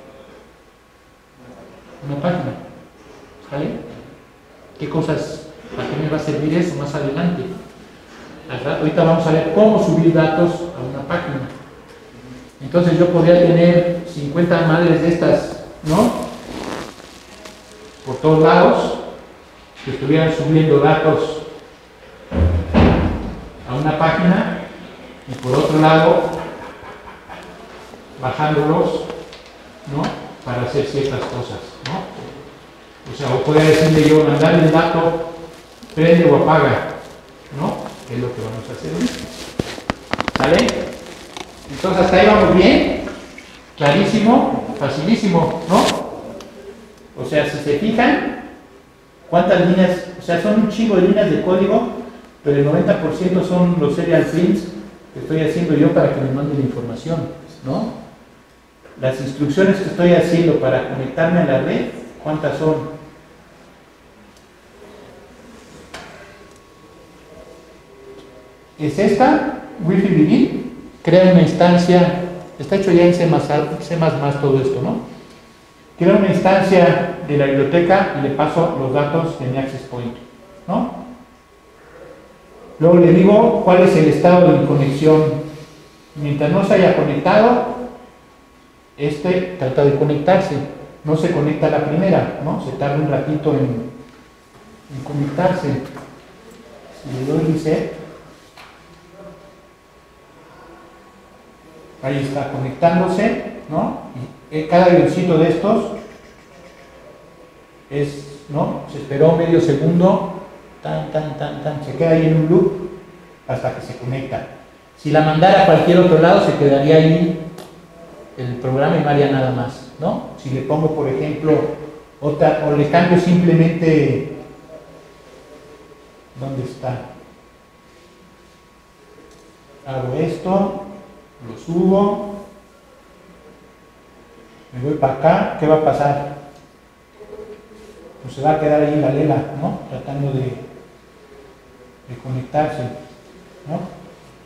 S1: una página, ¿vale? ¿Qué cosas, para qué me va a servir eso más adelante? Ahorita vamos a ver cómo subir datos a una página. Entonces yo podría tener cincuenta madres de estas, ¿no? Por todos lados, que estuvieran subiendo datos a una página y por otro lado bajándolos, ¿no? Para hacer ciertas cosas, ¿no? O sea, o podría decirle yo, mandarle el dato, prende o apaga, ¿no? Es lo que vamos a hacer ahorita. ¿Sale? Entonces hasta ahí vamos bien, clarísimo, facilísimo, ¿no? O sea, si se fijan, cuántas líneas, o sea, son un chingo de líneas de código, pero el noventa por ciento son los serial prints que estoy haciendo yo para que me manden la información, ¿no? Las instrucciones que estoy haciendo para conectarme a la red, ¿cuántas son? Es esta, Wi-Fi Begin, crea una instancia, está hecho ya en C más más, C más más todo esto, ¿no? Crea una instancia de la biblioteca y le paso los datos de mi access point, ¿no? Luego le digo cuál es el estado de mi conexión. Mientras no se haya conectado, este trata de conectarse, no se conecta a la primera, ¿no? Se tarda un ratito en, en conectarse. Si le doy reset, ahí está conectándose, ¿no? Y cada avioncito de estos es, ¿no? Se esperó medio segundo, tan, tan, tan, tan, se queda ahí en un loop hasta que se conecta. Si la mandara a cualquier otro lado, se quedaría ahí el programa y no haría nada más, ¿no? Si le pongo, por ejemplo, otra, o le cambio simplemente, ¿dónde está? Hago esto, lo subo, me voy para acá, ¿qué va a pasar? Pues se va a quedar ahí la lela, ¿no? Tratando de, de conectarse, ¿no?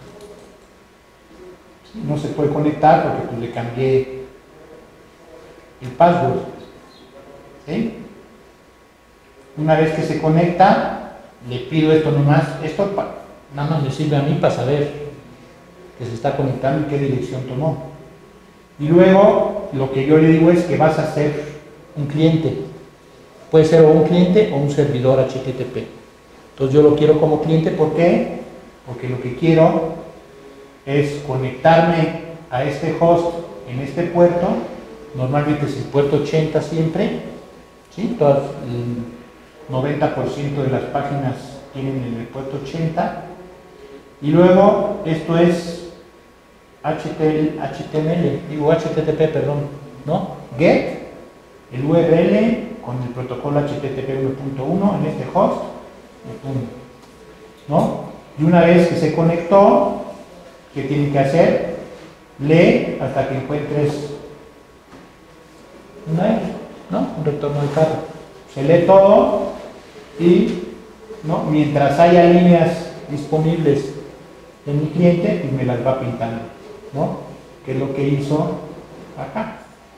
S1: No se puede conectar porque pues le cambié el password, ¿sí? Una vez que se conecta, le pido esto nomás, esto nada más me sirve a mí para saber que se está conectando y qué dirección tomó. Y luego lo que yo le digo es que vas a ser un cliente. Puede ser o un cliente o un servidor H T T P. Entonces yo lo quiero como cliente, ¿por qué? Porque lo que quiero es conectarme a este host en este puerto. Normalmente es el puerto ochenta siempre, ¿sí? Todas, el noventa por ciento de las páginas tienen en el puerto ochenta. Y luego esto es H T M L, digo H T T P, perdón, ¿no? Get, el U R L con el protocolo H T T P uno punto uno en este host, ¿no? Y una vez que se conectó, ¿qué tiene que hacer? Lee hasta que encuentres una error, ¿no? Un retorno de carga. Se lee todo y, ¿no? Mientras haya líneas disponibles en mi cliente, pues me las va pintando, ¿no? Que es lo que hizo acá.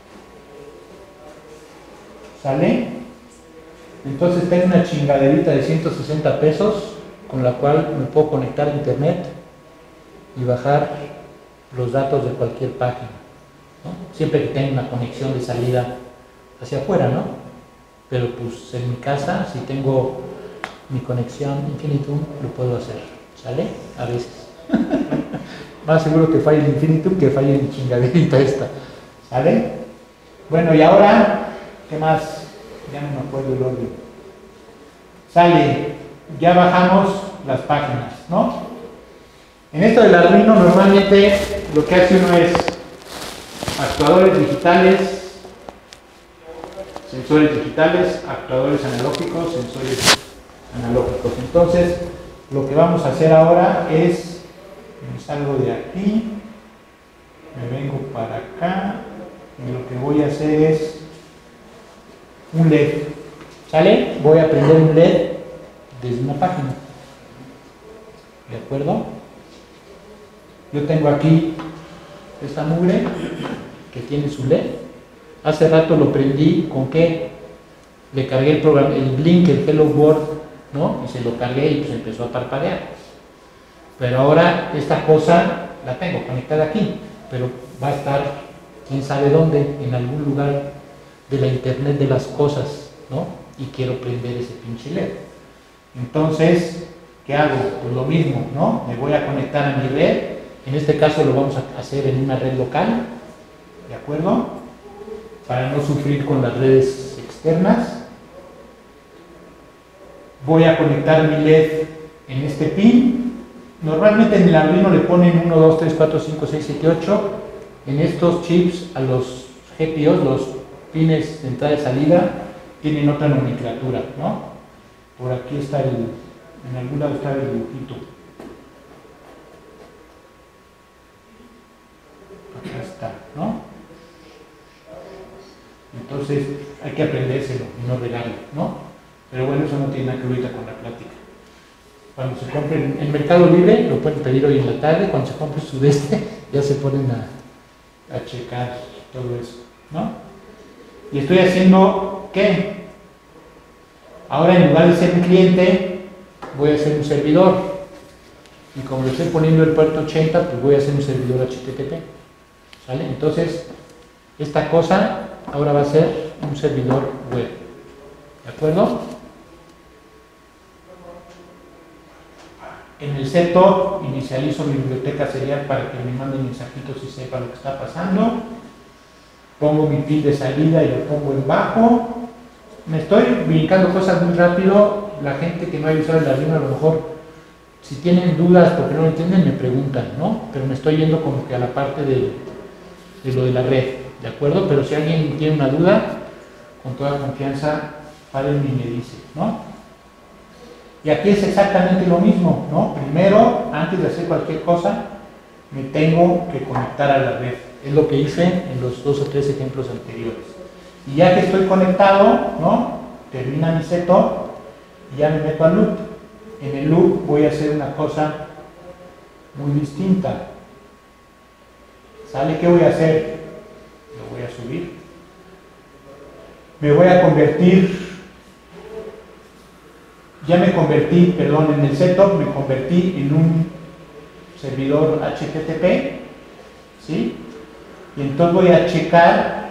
S1: ¿Sale? Entonces tengo una chingaderita de ciento sesenta pesos con la cual me puedo conectar a internet y bajar los datos de cualquier página, ¿no? Siempre que tenga una conexión de salida hacia afuera, ¿no? Pero pues en mi casa, si tengo mi conexión Infinitum, lo puedo hacer, ¿sale? A veces. Más seguro que falle el Infinitum que falle mi chingaderita esta, ¿sale? Bueno, y ahora, ¿qué más? Ya no me acuerdo el orden. Sale, ya bajamos las páginas, ¿no? En esto del Arduino normalmente lo que hace uno es actuadores digitales, sensores digitales, actuadores analógicos, sensores analógicos. Entonces, lo que vamos a hacer ahora es, me salgo de aquí, me vengo para acá, y lo que voy a hacer es un L E D, ¿sale? Voy a prender un L E D desde una página, ¿de acuerdo? Yo tengo aquí esta mugre que tiene su L E D. Hace rato lo prendí con que le cargué el programa, el Blink, el Hello World, ¿no? Y se lo cargué y pues empezó a parpadear. Pero ahora esta cosa la tengo conectada aquí, pero va a estar quién sabe dónde, en algún lugar de la internet de las cosas, ¿no? Y quiero prender ese pinche L E D. Entonces, ¿qué hago? Pues lo mismo, ¿no? Me voy a conectar a mi red. En este caso lo vamos a hacer en una red local, ¿de acuerdo? Para no sufrir con las redes externas. Voy a conectar mi L E D en este pin. Normalmente en el Arduino le ponen uno, dos, tres, cuatro, cinco, seis, siete, ocho. En estos chips, a los G P Os, los pines de entrada y salida, tienen otra nomenclatura, ¿no? Por aquí está el, en algún lado está el dibujito. Acá está, ¿no? Entonces hay que aprendérselo y no regarlo, ¿no? Pero bueno, eso no tiene nada que ver ahorita con la plática. Cuando se compren en Mercado Libre, lo pueden pedir hoy en la tarde, cuando se compre su de este, ya se ponen a, a checar todo eso, ¿no? Y estoy haciendo, ¿qué? Ahora en lugar de ser un cliente, voy a ser un servidor. Y como le estoy poniendo el puerto ochenta, pues voy a ser un servidor H T T P. ¿Sale? Entonces, esta cosa ahora va a ser un servidor web. ¿De acuerdo? En el setup inicializo mi biblioteca serial para que me manden mensajitos y sepa lo que está pasando. Pongo mi pin de salida y lo pongo en bajo. Me estoy brincando cosas muy rápido. La gente que no ha usado el Arduino, a lo mejor, si tienen dudas porque no lo entienden, me preguntan, ¿no? Pero me estoy yendo como que a la parte de, de lo de la red, ¿de acuerdo? Pero si alguien tiene una duda, con toda confianza, párenme y me dice, ¿no? Y aquí es exactamente lo mismo, ¿no? Primero, antes de hacer cualquier cosa, me tengo que conectar a la red. Es lo que hice en los dos o tres ejemplos anteriores. Y ya que estoy conectado, ¿no? Termina mi setup y ya me meto al loop. En el loop voy a hacer una cosa muy distinta. ¿Sale? ¿Qué voy a hacer? Lo voy a subir. Me voy a convertir, ya me convertí, perdón, en el setup me convertí en un servidor H T T P, ¿sí? Y entonces voy a checar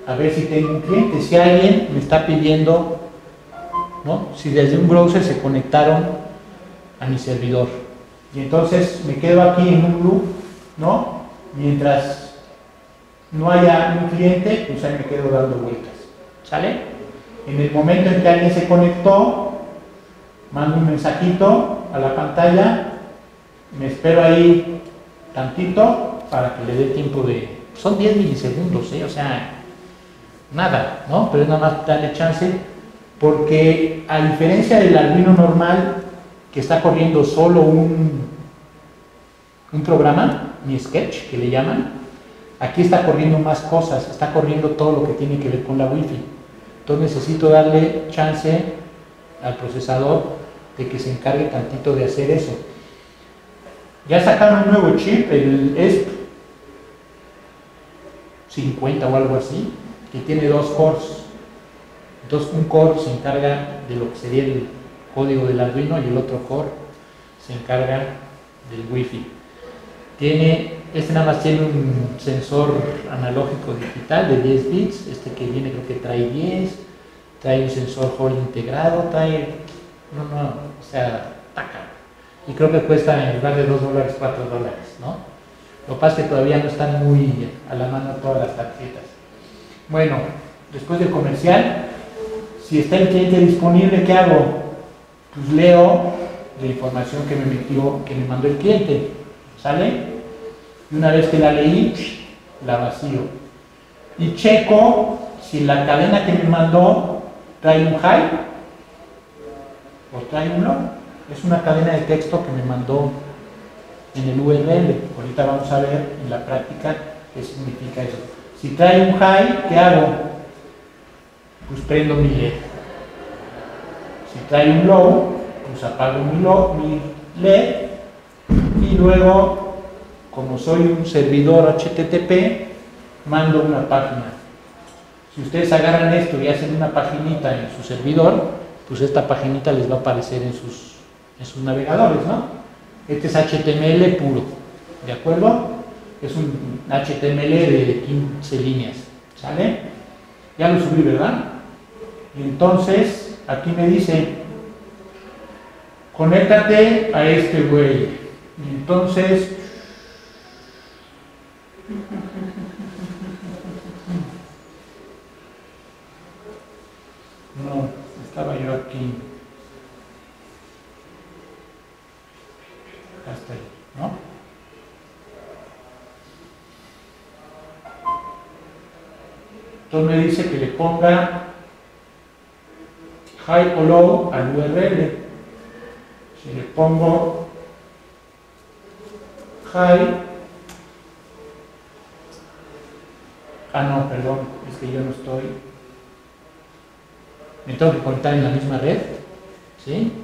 S1: a ver si tengo un cliente. Si alguien me está pidiendo, ¿no? Si desde un browser se conectaron a mi servidor. Y entonces me quedo aquí en un loop, ¿no? Mientras no haya un cliente, pues ahí me quedo dando vueltas. ¿Sale? En el momento en que alguien se conectó, mando un mensajito a la pantalla, me espero ahí tantito para que le dé tiempo de... Son diez milisegundos, ¿eh? O sea, nada, ¿no? Pero es nada más darle chance, porque a diferencia del Arduino normal, que está corriendo solo un, un programa, mi Sketch, que le llaman, aquí está corriendo más cosas, está corriendo todo lo que tiene que ver con la Wi-Fi. Entonces necesito darle chance al procesador de que se encargue tantito de hacer eso. Ya sacaron un nuevo chip, el E S P cincuenta o algo así, que tiene dos cores. Entonces un core se encarga de lo que sería el código del Arduino y el otro core se encarga del Wi-Fi. Tiene, este nada más tiene un sensor analógico digital de diez bits, este que viene creo que trae diez, trae un sensor Hall integrado, trae, no, no, o sea, taca. Y creo que cuesta en lugar de dos dólares, cuatro dólares, ¿no? Lo que pasa es que todavía no están muy a la mano todas las tarjetas. Bueno, después del comercial, si está el cliente disponible, ¿qué hago? Pues leo la información que me metió, que me mandó el cliente, ¿sale? Y una vez que la leí, la vacío. Y checo si la cadena que me mandó trae un high o trae un low. Es una cadena de texto que me mandó en el U R L. Ahorita vamos a ver en la práctica qué significa eso. Si trae un high, ¿qué hago? Pues prendo mi L E D. Si trae un low, pues apago mi, low, mi L E D y luego, como soy un servidor H T T P, mando una página. Si ustedes agarran esto y hacen una paginita en su servidor, pues esta paginita les va a aparecer en sus, en sus navegadores, ¿no? Este es H T M L puro, ¿de acuerdo? Es un H T M L de quince líneas, ¿sale? Ya lo subí, ¿verdad? Y entonces, aquí me dice, conéctate a este güey. Y entonces, no, estaba yo aquí. Hasta ahí, ¿no? Entonces me dice que le ponga high o low al U R L. Si le pongo high, ah no, perdón, es que yo no estoy, me tengo que conectar en la misma red, ¿sí?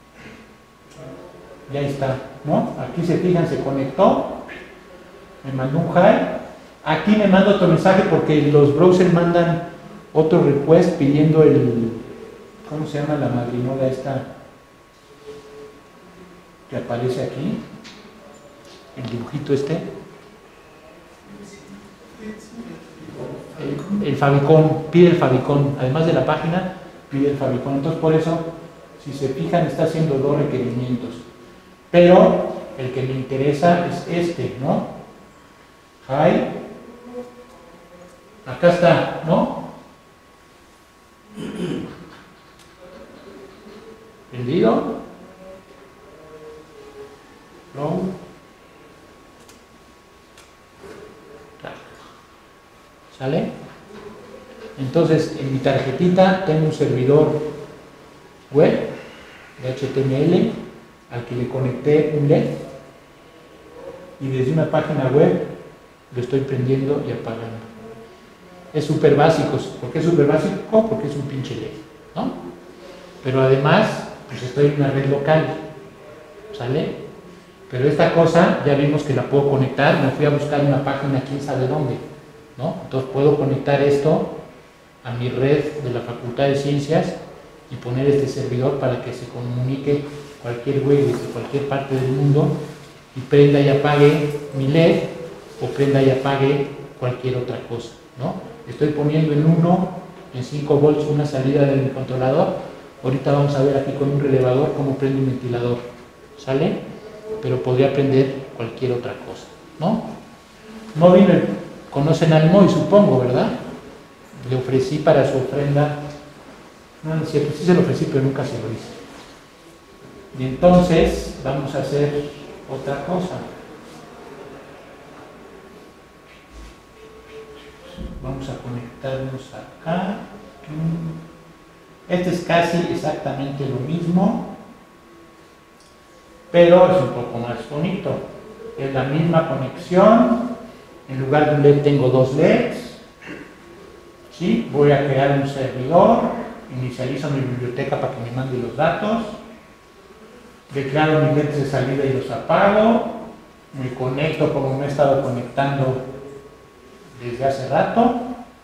S1: Ya está, ¿no? Aquí se fijan, se conectó, me mandó un high, aquí me manda otro mensaje porque los browsers mandan otro request pidiendo el, ¿cómo se llama la madrinola esta que aparece aquí? El dibujito este. El, el favicon, pide el favicon, además de la página, pide el favicon. Entonces por eso, si se fijan, está haciendo dos requerimientos. Pero el que me interesa es este, ¿no? High. Acá está, ¿no? Prendido. Low. ¿Sale? Entonces, en mi tarjetita tengo un servidor web de H T M L al que le conecté un L E D y desde una página web lo estoy prendiendo y apagando. Es súper básico. ¿Por qué es súper básico? Porque es un pinche L E D, ¿no? Pero además, pues estoy en una red local, ¿sale? Pero esta cosa ya vimos que la puedo conectar. Me fui a buscar una página quién sabe dónde, ¿no? Entonces puedo conectar esto a mi red de la Facultad de Ciencias y poner este servidor para que se comunique cualquier güey desde cualquier parte del mundo y prenda y apague mi L E D o prenda y apague cualquier otra cosa, ¿no? estoy poniendo en uno, en cinco volts una salida del controlador. Ahorita vamos a ver aquí con un relevador cómo prende un ventilador, ¿sale? Pero podría prender cualquier otra cosa, ¿no? Móvil, conocen al Moy, supongo, ¿verdad? Le ofrecí para su ofrenda, no, no es cierto, sí se lo ofrecí, pero nunca se lo hice. Y entonces vamos a hacer otra cosa. Vamos a conectarnos acá. Este es casi exactamente lo mismo, pero es un poco más bonito. Es la misma conexión. En lugar de un L E D tengo dos L E Ds. ¿Sí? Voy a crear un servidor. Inicializo mi biblioteca para que me mande los datos. Declaro mis L E Ds de salida y los apago. Me conecto como me he estado conectando desde hace rato.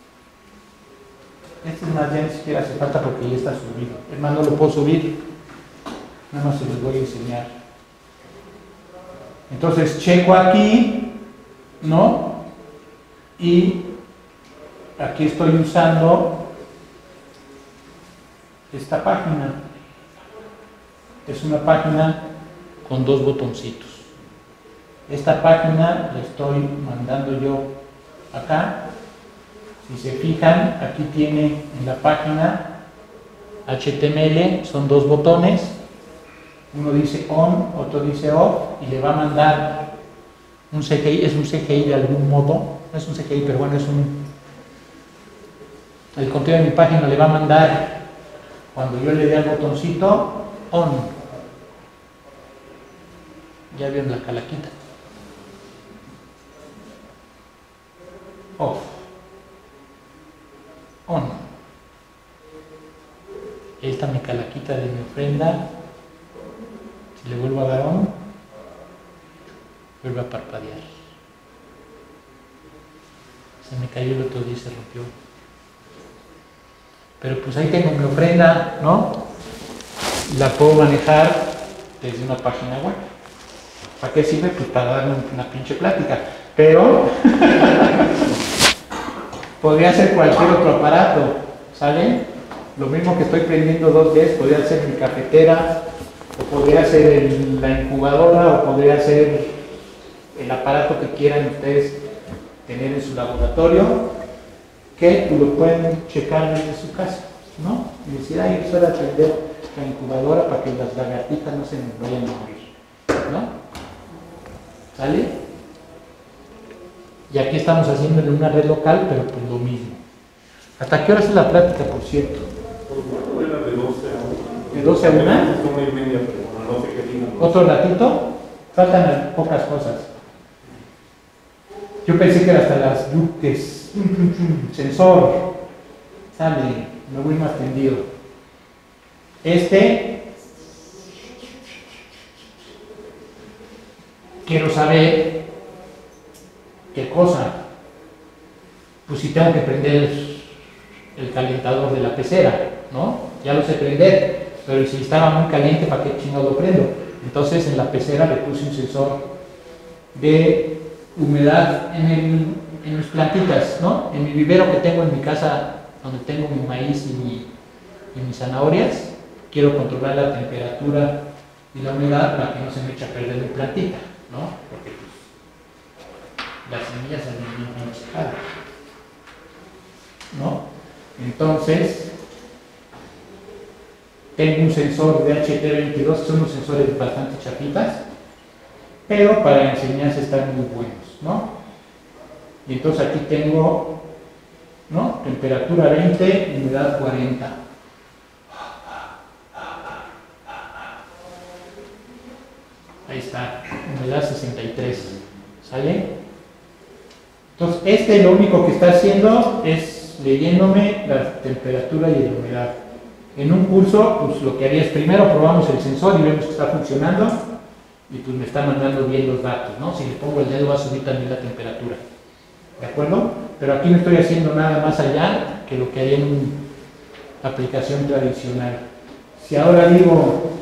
S1: Este es más, ya ni siquiera hace falta porque ya está subido. Es más, no lo puedo subir. Nada más se los voy a enseñar. Entonces checo aquí, ¿no? Y aquí estoy usando esta página. Es una página con dos botoncitos. Esta página la estoy mandando yo acá. Si se fijan, aquí tiene en la página H T M L, son dos botones. Uno dice on, otro dice off, y le va a mandar un C G I. Es un C G I de algún modo, no es un C G I, pero bueno, es un... El contenido de mi página le va a mandar, cuando yo le dé al botoncito, on. Ya vieron la calaquita. Off. On. Esta mi calaquita de mi ofrenda. Si le vuelvo a dar on, vuelve a parpadear. Se me cayó el otro día y se rompió. Pero pues ahí tengo mi ofrenda, ¿no? La puedo manejar desde una página web. ¿Para qué sirve? Pues para darle una pinche plática. Pero podría ser cualquier otro aparato, ¿sale? Lo mismo que estoy prendiendo dos D, podría ser mi cafetera, o podría ser el, la incubadora, o podría ser el aparato que quieran ustedes tener en su laboratorio, que pues, lo pueden checar desde su casa, ¿no? Y decir, ay, es hora de prender la incubadora para que las lagartijas no se me vayan a morir, ¿no? ¿Sale? Y aquí estamos haciendo en una red local, pero pues lo mismo. ¿Hasta qué hora es la plática, por cierto?
S2: De doce a una.
S1: ¿De doce a una?
S2: Una y media, pero no sé qué digan.
S1: ¿Otro ratito? Faltan pocas cosas. Yo pensé que era hasta las duques. Sensor. Sale, me voy más tendido. Este. Quiero saber qué cosa. Pues si tengo que prender el calentador de la pecera, ¿no? Ya lo sé prender, pero si estaba muy caliente, ¿para qué chingado lo prendo? Entonces en la pecera le puse un sensor de humedad en, el, en mis plantitas, ¿no? En mi vivero que tengo en mi casa, donde tengo mi maíz y, mi, y mis zanahorias, quiero controlar la temperatura y la humedad para que no se me eche a perder mi plantita, ¿no? Porque pues, las semillas salen bien pinchadas, ¿no? Entonces, tengo un sensor de H T veintidós, son unos sensores bastante chapitas, pero para enseñanza están muy buenos, ¿no? Y entonces aquí tengo, ¿no? Temperatura veinte, humedad cuarenta. Ahí está, humedad sesenta y tres, ¿sale? Entonces, este lo único que está haciendo es leyéndome la temperatura y la humedad. En un curso, pues lo que haría es primero probamos el sensor y vemos que está funcionando y pues me está mandando bien los datos, ¿no? Si le pongo el dedo va a subir también la temperatura, ¿de acuerdo? Pero aquí no estoy haciendo nada más allá que lo que hay en una aplicación tradicional. Si ahora digo,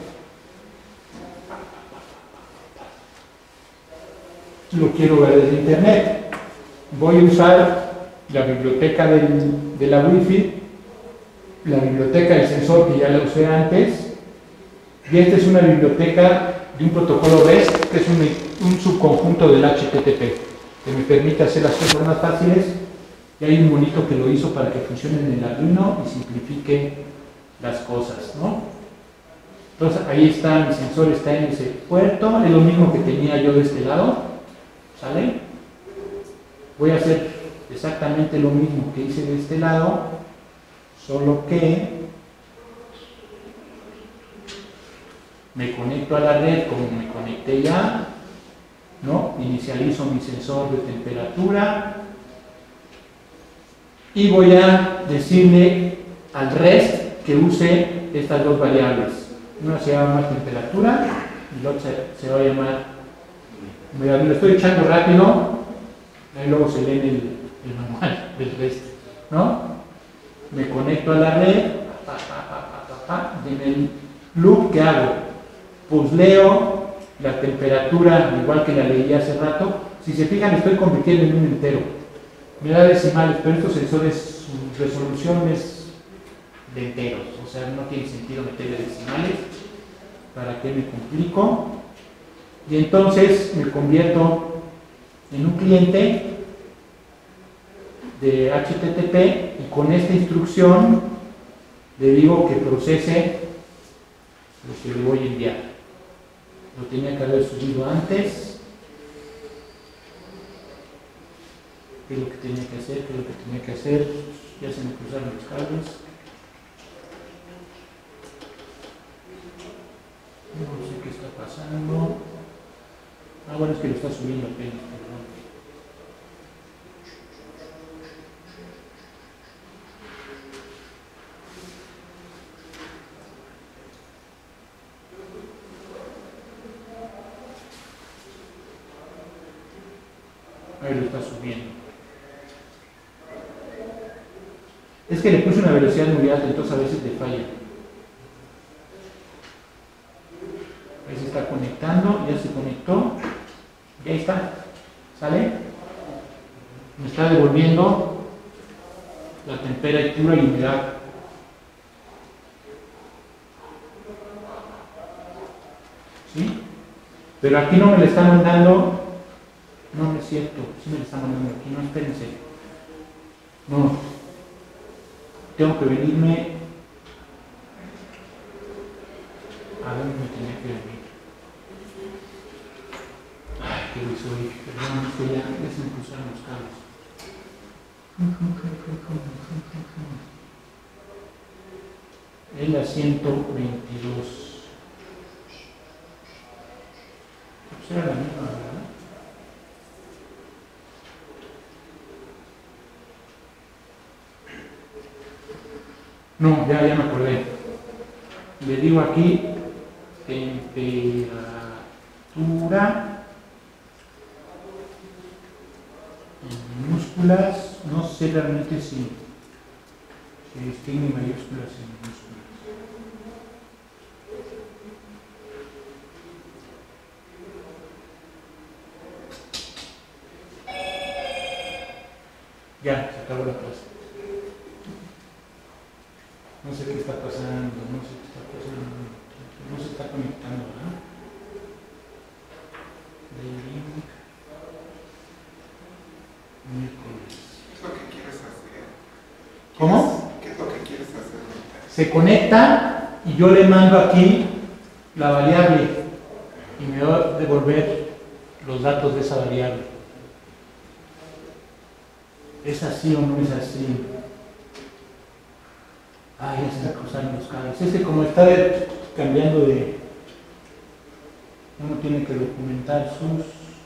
S1: lo quiero ver desde internet, voy a usar la biblioteca del, de la Wi-Fi, la biblioteca del sensor que ya la usé antes, y esta es una biblioteca de un protocolo REST, que es un, un subconjunto del H T T P, que me permite hacer las cosas más fáciles, y hay un monito que lo hizo para que funcione en el Arduino y simplifique las cosas, ¿no? Entonces ahí está, mi sensor está en ese puerto, es lo mismo que tenía yo de este lado, ¿sale? Voy a hacer exactamente lo mismo que hice de este lado, solo que me conecto a la red como me conecté ya, ¿no? Inicializo mi sensor de temperatura y voy a decirle al REST que use estas dos variables. Una se llama temperatura y la otra se, se va a llamar, mira, lo estoy echando rápido, ahí luego se lee en el, el manual del REST, ¿no? Me conecto a la red, pa, pa, pa, pa, pa, y en el loop que hago, pues leo la temperatura igual que la leí hace rato. Si se fijan, estoy convirtiendo en un entero, me da decimales, pero estos sensores su resolución es de enteros, o sea, no tiene sentido meterle decimales. ¿Para qué me complico? Y entonces me convierto en un cliente de H T T P y con esta instrucción le digo que procese lo que le voy a enviar. Lo tenía que haber subido antes. ¿Qué es lo que tenía que hacer? ¿Qué es lo que tenía que hacer? Ya se me cruzaron los cables. No sé qué está pasando. Ah, bueno, es que lo está subiendo apenas, perdón. Ahí lo está subiendo. Es que le puse una velocidad muy alta, entonces a veces le falla. Ahí se está conectando, ya se conectó, y ahí está, ¿sale? Me está devolviendo la temperatura y humedad. ¿Sí? Pero aquí no me le está mandando, no, no es cierto, sí me le está mandando aquí, no, espérense. No, tengo que venirme, a dónde me tenía que venir. Ay, qué lo soy, perdón, es que ya, ya se me cruzaron los cables. Es la ciento veintidós. Pues era la misma, ¿verdad? No, ya, ya me acordé. Le digo aquí temperatura en minúsculas, no sé realmente si, si distingue mayúsculas en minúsculas. Ya, se acabó la clase. No sé qué está pasando, no sé qué está pasando, no se está conectando, ¿verdad? Link. Miércoles.
S3: ¿Qué es lo que quieres hacer?
S1: ¿Cómo?
S3: ¿Qué es lo que quieres hacer?
S1: Se conecta y yo le mando aquí la variable y me va a devolver los datos de esa variable. ¿Es así o no es así? Ah, ya se me cruzaron los cables. Es que como está de, cambiando de... Uno tiene que documentar sus...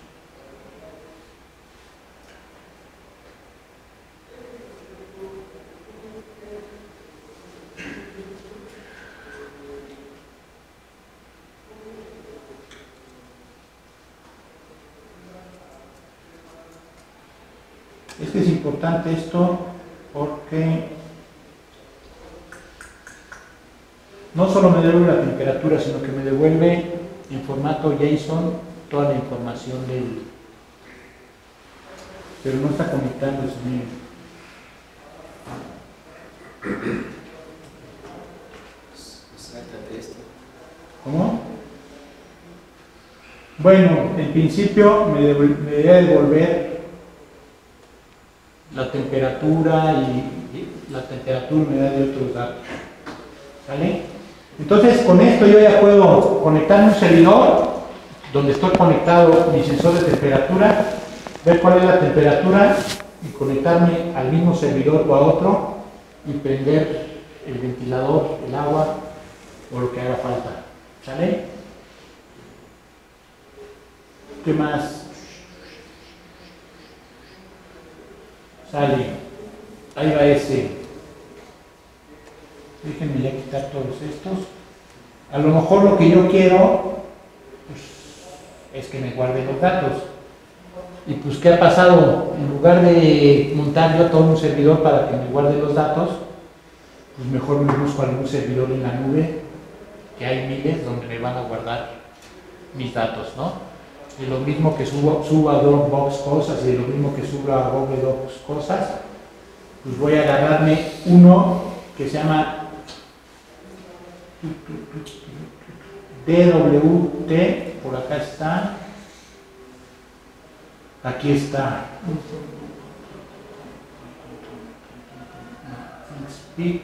S1: Es que es importante esto porque no solo me devuelve la temperatura, sino que me devuelve en formato JSON toda la información del... Pero no está conectando, es mío.
S4: Sáltate esto.
S1: ¿Cómo? Bueno, en principio me, devol- me debería devolver la temperatura y, y la temperatura me da de otros datos. ¿Sale? Entonces con esto yo ya puedo conectarme a un servidor donde estoy conectado mi sensor de temperatura, ver cuál es la temperatura y conectarme al mismo servidor o a otro y prender el ventilador, el agua o lo que haga falta. ¿Sale? ¿Qué más? Sale. Ahí va ese. Déjenme ya quitar todos estos. A lo mejor lo que yo quiero pues, es que me guarde los datos. Y pues, ¿qué ha pasado? En lugar de montar yo todo un servidor para que me guarde los datos, pues mejor me busco algún servidor en la nube, que hay miles donde me van a guardar mis datos, ¿no? Y lo mismo que subo, subo a Dropbox cosas y lo mismo que subo a Google Docs cosas, pues voy a agarrarme uno que se llama D W T, por acá está, aquí está, Speak.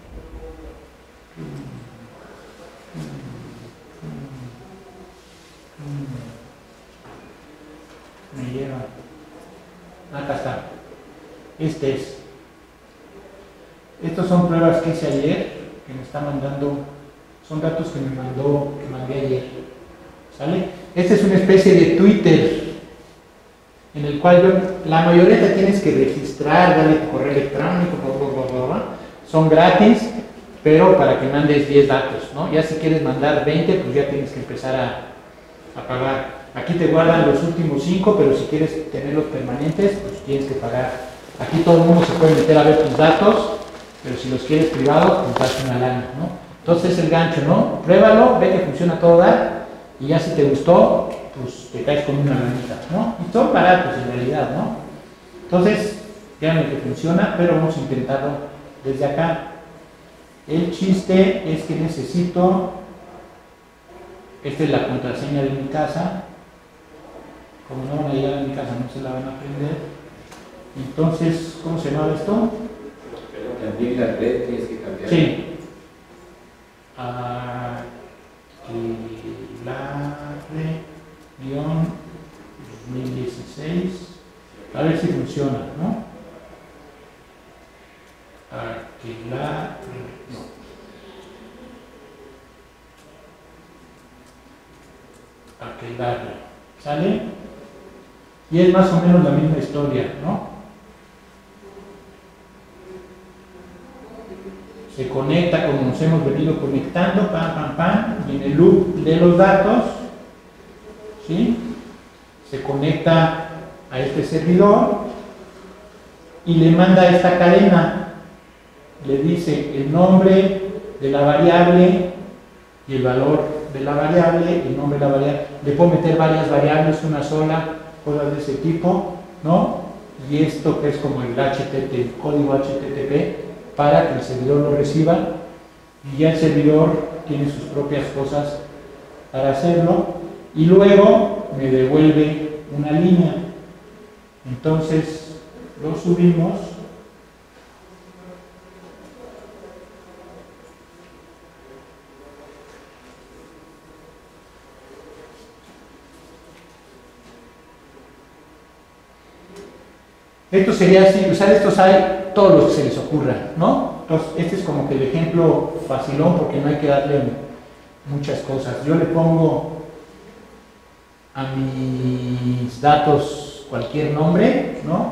S1: Me lleva, acá está, este es, estos son pruebas que hice ayer, que me está mandando, son datos que me mandó, que mandé ayer, ¿sale? Este es una especie de Twitter, en el cual yo, la mayoría te tienes que registrar, darle tu correo electrónico, bla, bla, bla, bla. Son gratis, pero para que mandes diez datos, ¿no? Ya si quieres mandar veinte, pues ya tienes que empezar a, a pagar. Aquí te guardan los últimos cinco, pero si quieres tenerlos permanentes, pues tienes que pagar. Aquí todo el mundo se puede meter a ver tus datos, pero si los quieres privados, pues das una lana, ¿no? Entonces es el gancho, ¿no? Pruébalo, ve que funciona todo dar, y ya si te gustó, pues te caes con una lanita, ¿no? Y son baratos en realidad, ¿no? Entonces, ya no que funciona, pero vamos a intentarlo desde acá. El chiste es que necesito, esta es la contraseña de mi casa. Como no van a llegar a mi casa, no se la van a aprender. Entonces, ¿cómo se llama esto?
S4: También la red tienes que cambiar.
S1: Sí. Aquelarre-dos mil dieciséis. A ver si funciona, ¿no? Aquelarre. No. Aquelarre. ¿Sale? Y es más o menos la misma historia, ¿no? Se conecta como nos hemos venido conectando, pam, pam, pam, y en el loop de los datos, ¿sí? Se conecta a este servidor y le manda esta cadena, le dice el nombre de la variable y el valor de la variable, el nombre de la variable, le puedo meter varias variables, una sola, cosas de ese tipo, ¿no? Y esto que es como el H T T P, el código H T T P, para que el servidor lo reciba, y ya el servidor tiene sus propias cosas para hacerlo, y luego me devuelve una línea. Entonces lo subimos. Esto sería así, usar estos hay todos los que se les ocurra, ¿no? Entonces, este es como que el ejemplo facilón porque no hay que darle muchas cosas. Yo le pongo a mis datos cualquier nombre, ¿no?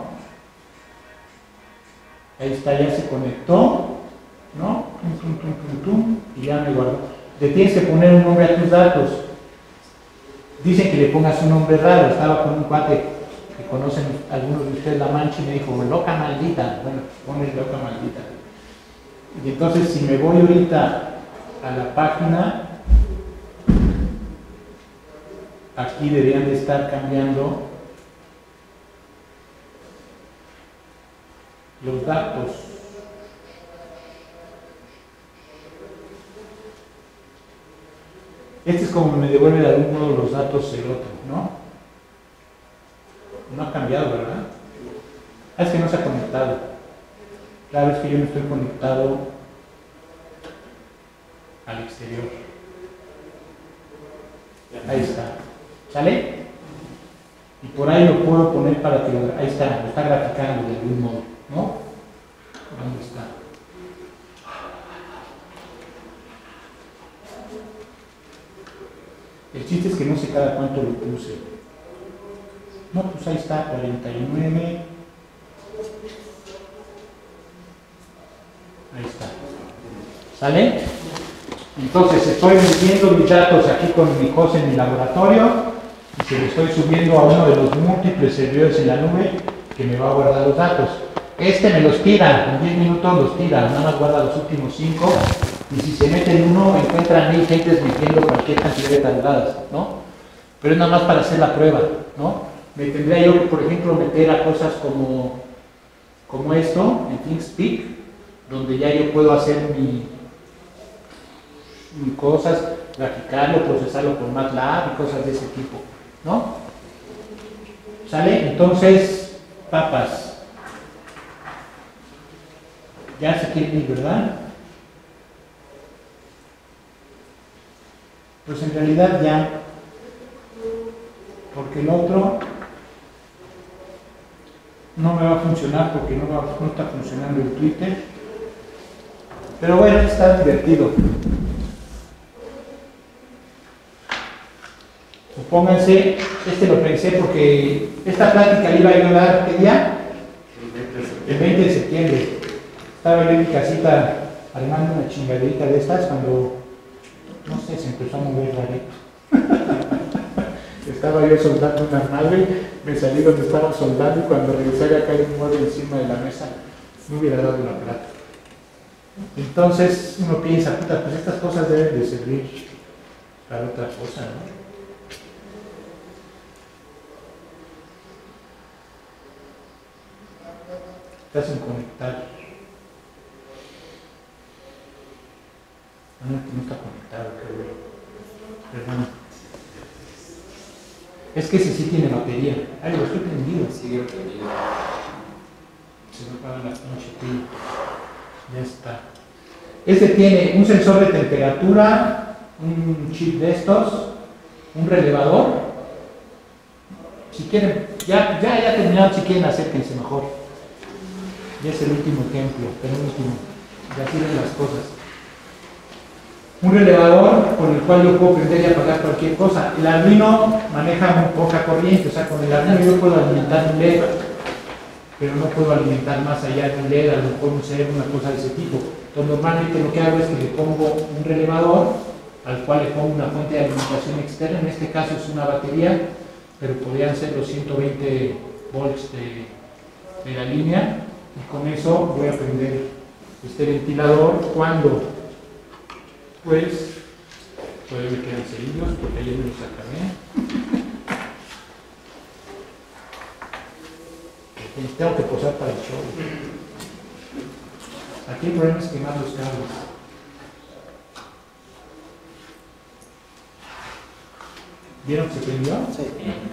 S1: Ahí está, ya se conectó, ¿no? Tum, tum, tum, tum, tum, y ya me guardó. Le tienes que poner un nombre a tus datos. Dicen que le pongas un nombre raro. Estaba con un cuate que conocen algunos de ustedes La Mancha y me dijo, loca maldita. Bueno, pones loca maldita. Y entonces si me voy ahorita a la página, aquí deberían de estar cambiando los datos. Este es como me devuelve de algún modo los datos el otro, ¿no? No ha cambiado, ¿verdad? Ah, es que no se ha conectado. Claro, es que yo no estoy conectado al exterior. Ahí está. ¿Sale? Y por ahí lo puedo poner para que lo... Ahí está, lo está graficando de algún modo, ¿no? ¿Dónde está? El chiste es que no sé cada cuánto lo puse. No, pues ahí está, cuarenta y nueve. Ahí está. ¿Sale? Entonces estoy metiendo mis datos aquí con mi cosa en mi laboratorio y se lo estoy subiendo a uno de los múltiples servidores en la nube que me va a guardar los datos. Este me los tira, en diez minutos los tira, nada más guarda los últimos cinco. Y si se mete en uno, encuentran mil gentes metiendo cualquier cantidad de tabladas, ¿no? Pero es nada más para hacer la prueba, ¿no? Me tendría yo que, por ejemplo, meter a cosas como, como esto, en ThinkSpeak, donde ya yo puedo hacer mi, mi cosas, graficarlo, procesarlo con MATLAB y cosas de ese tipo, ¿no? ¿Sale? Entonces, papas. Ya se quiere ir, ¿verdad? Pues en realidad ya, porque el otro no me va a funcionar porque no, va, no está funcionando el Twitter, pero bueno, está divertido. Supónganse, este lo pensé porque esta plática le iba a ayudar, ¿qué día? El veinte de septiembre. Estaba yo en mi casita armando una chingaderita de estas cuando no sé, se empezó a mover rarito. Estaba yo soldando una nave, me salí donde estaba soldando y cuando regresé ya caí un mueble encima de la mesa, me hubiera dado una plata. Entonces uno piensa, puta, pues estas cosas deben de servir para otra cosa, ¿no? Estás en conectar. No, no está conectado, creo. Perdón. Es que ese sí tiene batería. Ay, lo estoy prendido.
S4: Sigue prendido.
S1: Se me apaga la pinche pila. Ya está. Este tiene un sensor de temperatura, un chip de estos, un relevador. Si quieren, ya, ya, ya terminaron, si quieren acérquense mejor. Ya es el último ejemplo, penúltimo. Ya sirven las cosas. Un relevador con el cual yo puedo prender y apagar cualquier cosa. El Arduino maneja muy poca corriente, o sea, con el Arduino yo puedo alimentar un L E D, pero no puedo alimentar más allá de un L E D, a lo mejor un C E R, una cosa de ese tipo. Entonces normalmente lo que hago es que le pongo un relevador al cual le pongo una fuente de alimentación externa, en este caso es una batería, pero podrían ser los ciento veinte volts de, de la línea, y con eso voy a prender este ventilador cuando pues todavía me quedan cerillos porque ayer me los acabé. Tengo que posar para el show. Aquí el problema es quemar los cables. ¿Vieron que se prendió? Sí.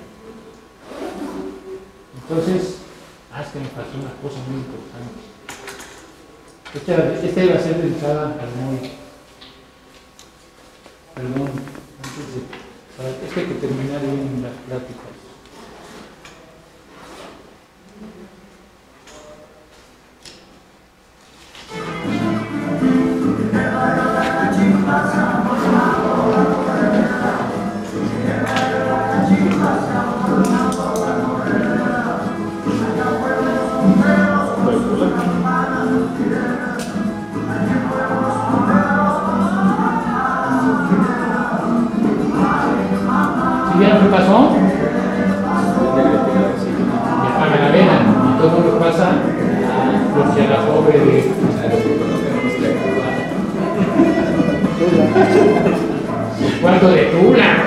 S1: Entonces, ah, es que me faltó una cosa muy importante. Esta, esta iba a ser dedicada al móvil. Perdón, antes de, para, es que hay que terminar bien las pláticas. ¿Vieron qué pasó? Me apaga la vena y todo lo que pasa porque a la pobre de... ¿Cuánto de Tula?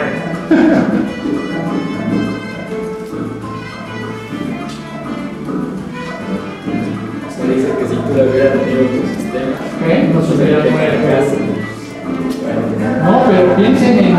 S4: Se dice que si tú la hubieras tenido tu sistema,
S1: ¿Eh? No se hubiera muerto.
S4: bueno,
S1: No, pero piensen en,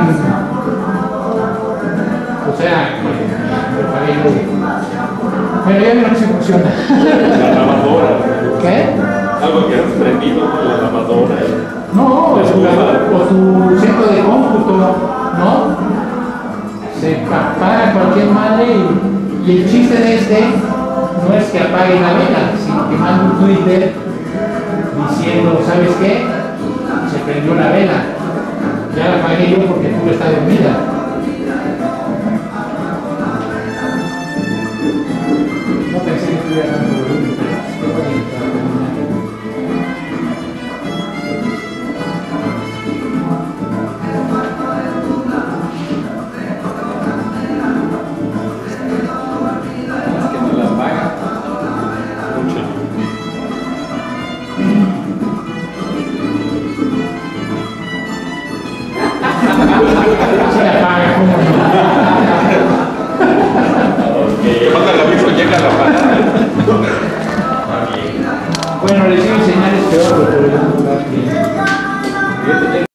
S1: o sea, preparé yo. Bueno, ya no sé si funciona.
S2: La lavadora.
S1: ¿Qué?
S2: Algo que has prendido con la lavadora.
S1: No, o
S2: La
S1: tu,
S2: estufa.
S1: o tu centro de cómputo, ¿no? Se apaga cualquier madre y, y el chiste de este no es que apague la vela, sino que mande un Twitter diciendo, ¿sabes qué? Se prendió la vela. Ya la apagué yo porque tú estás dormida. No pensé que estuviera dando volumen, pero qué bonito.
S4: Es que no las paga.
S2: Mucho.
S1: Se la apaga, ¿cómo no?
S2: Que manda el aviso, llega la parada.
S1: Bueno, les digo señales peor, pero yo no las vi.
S4: Fíjate,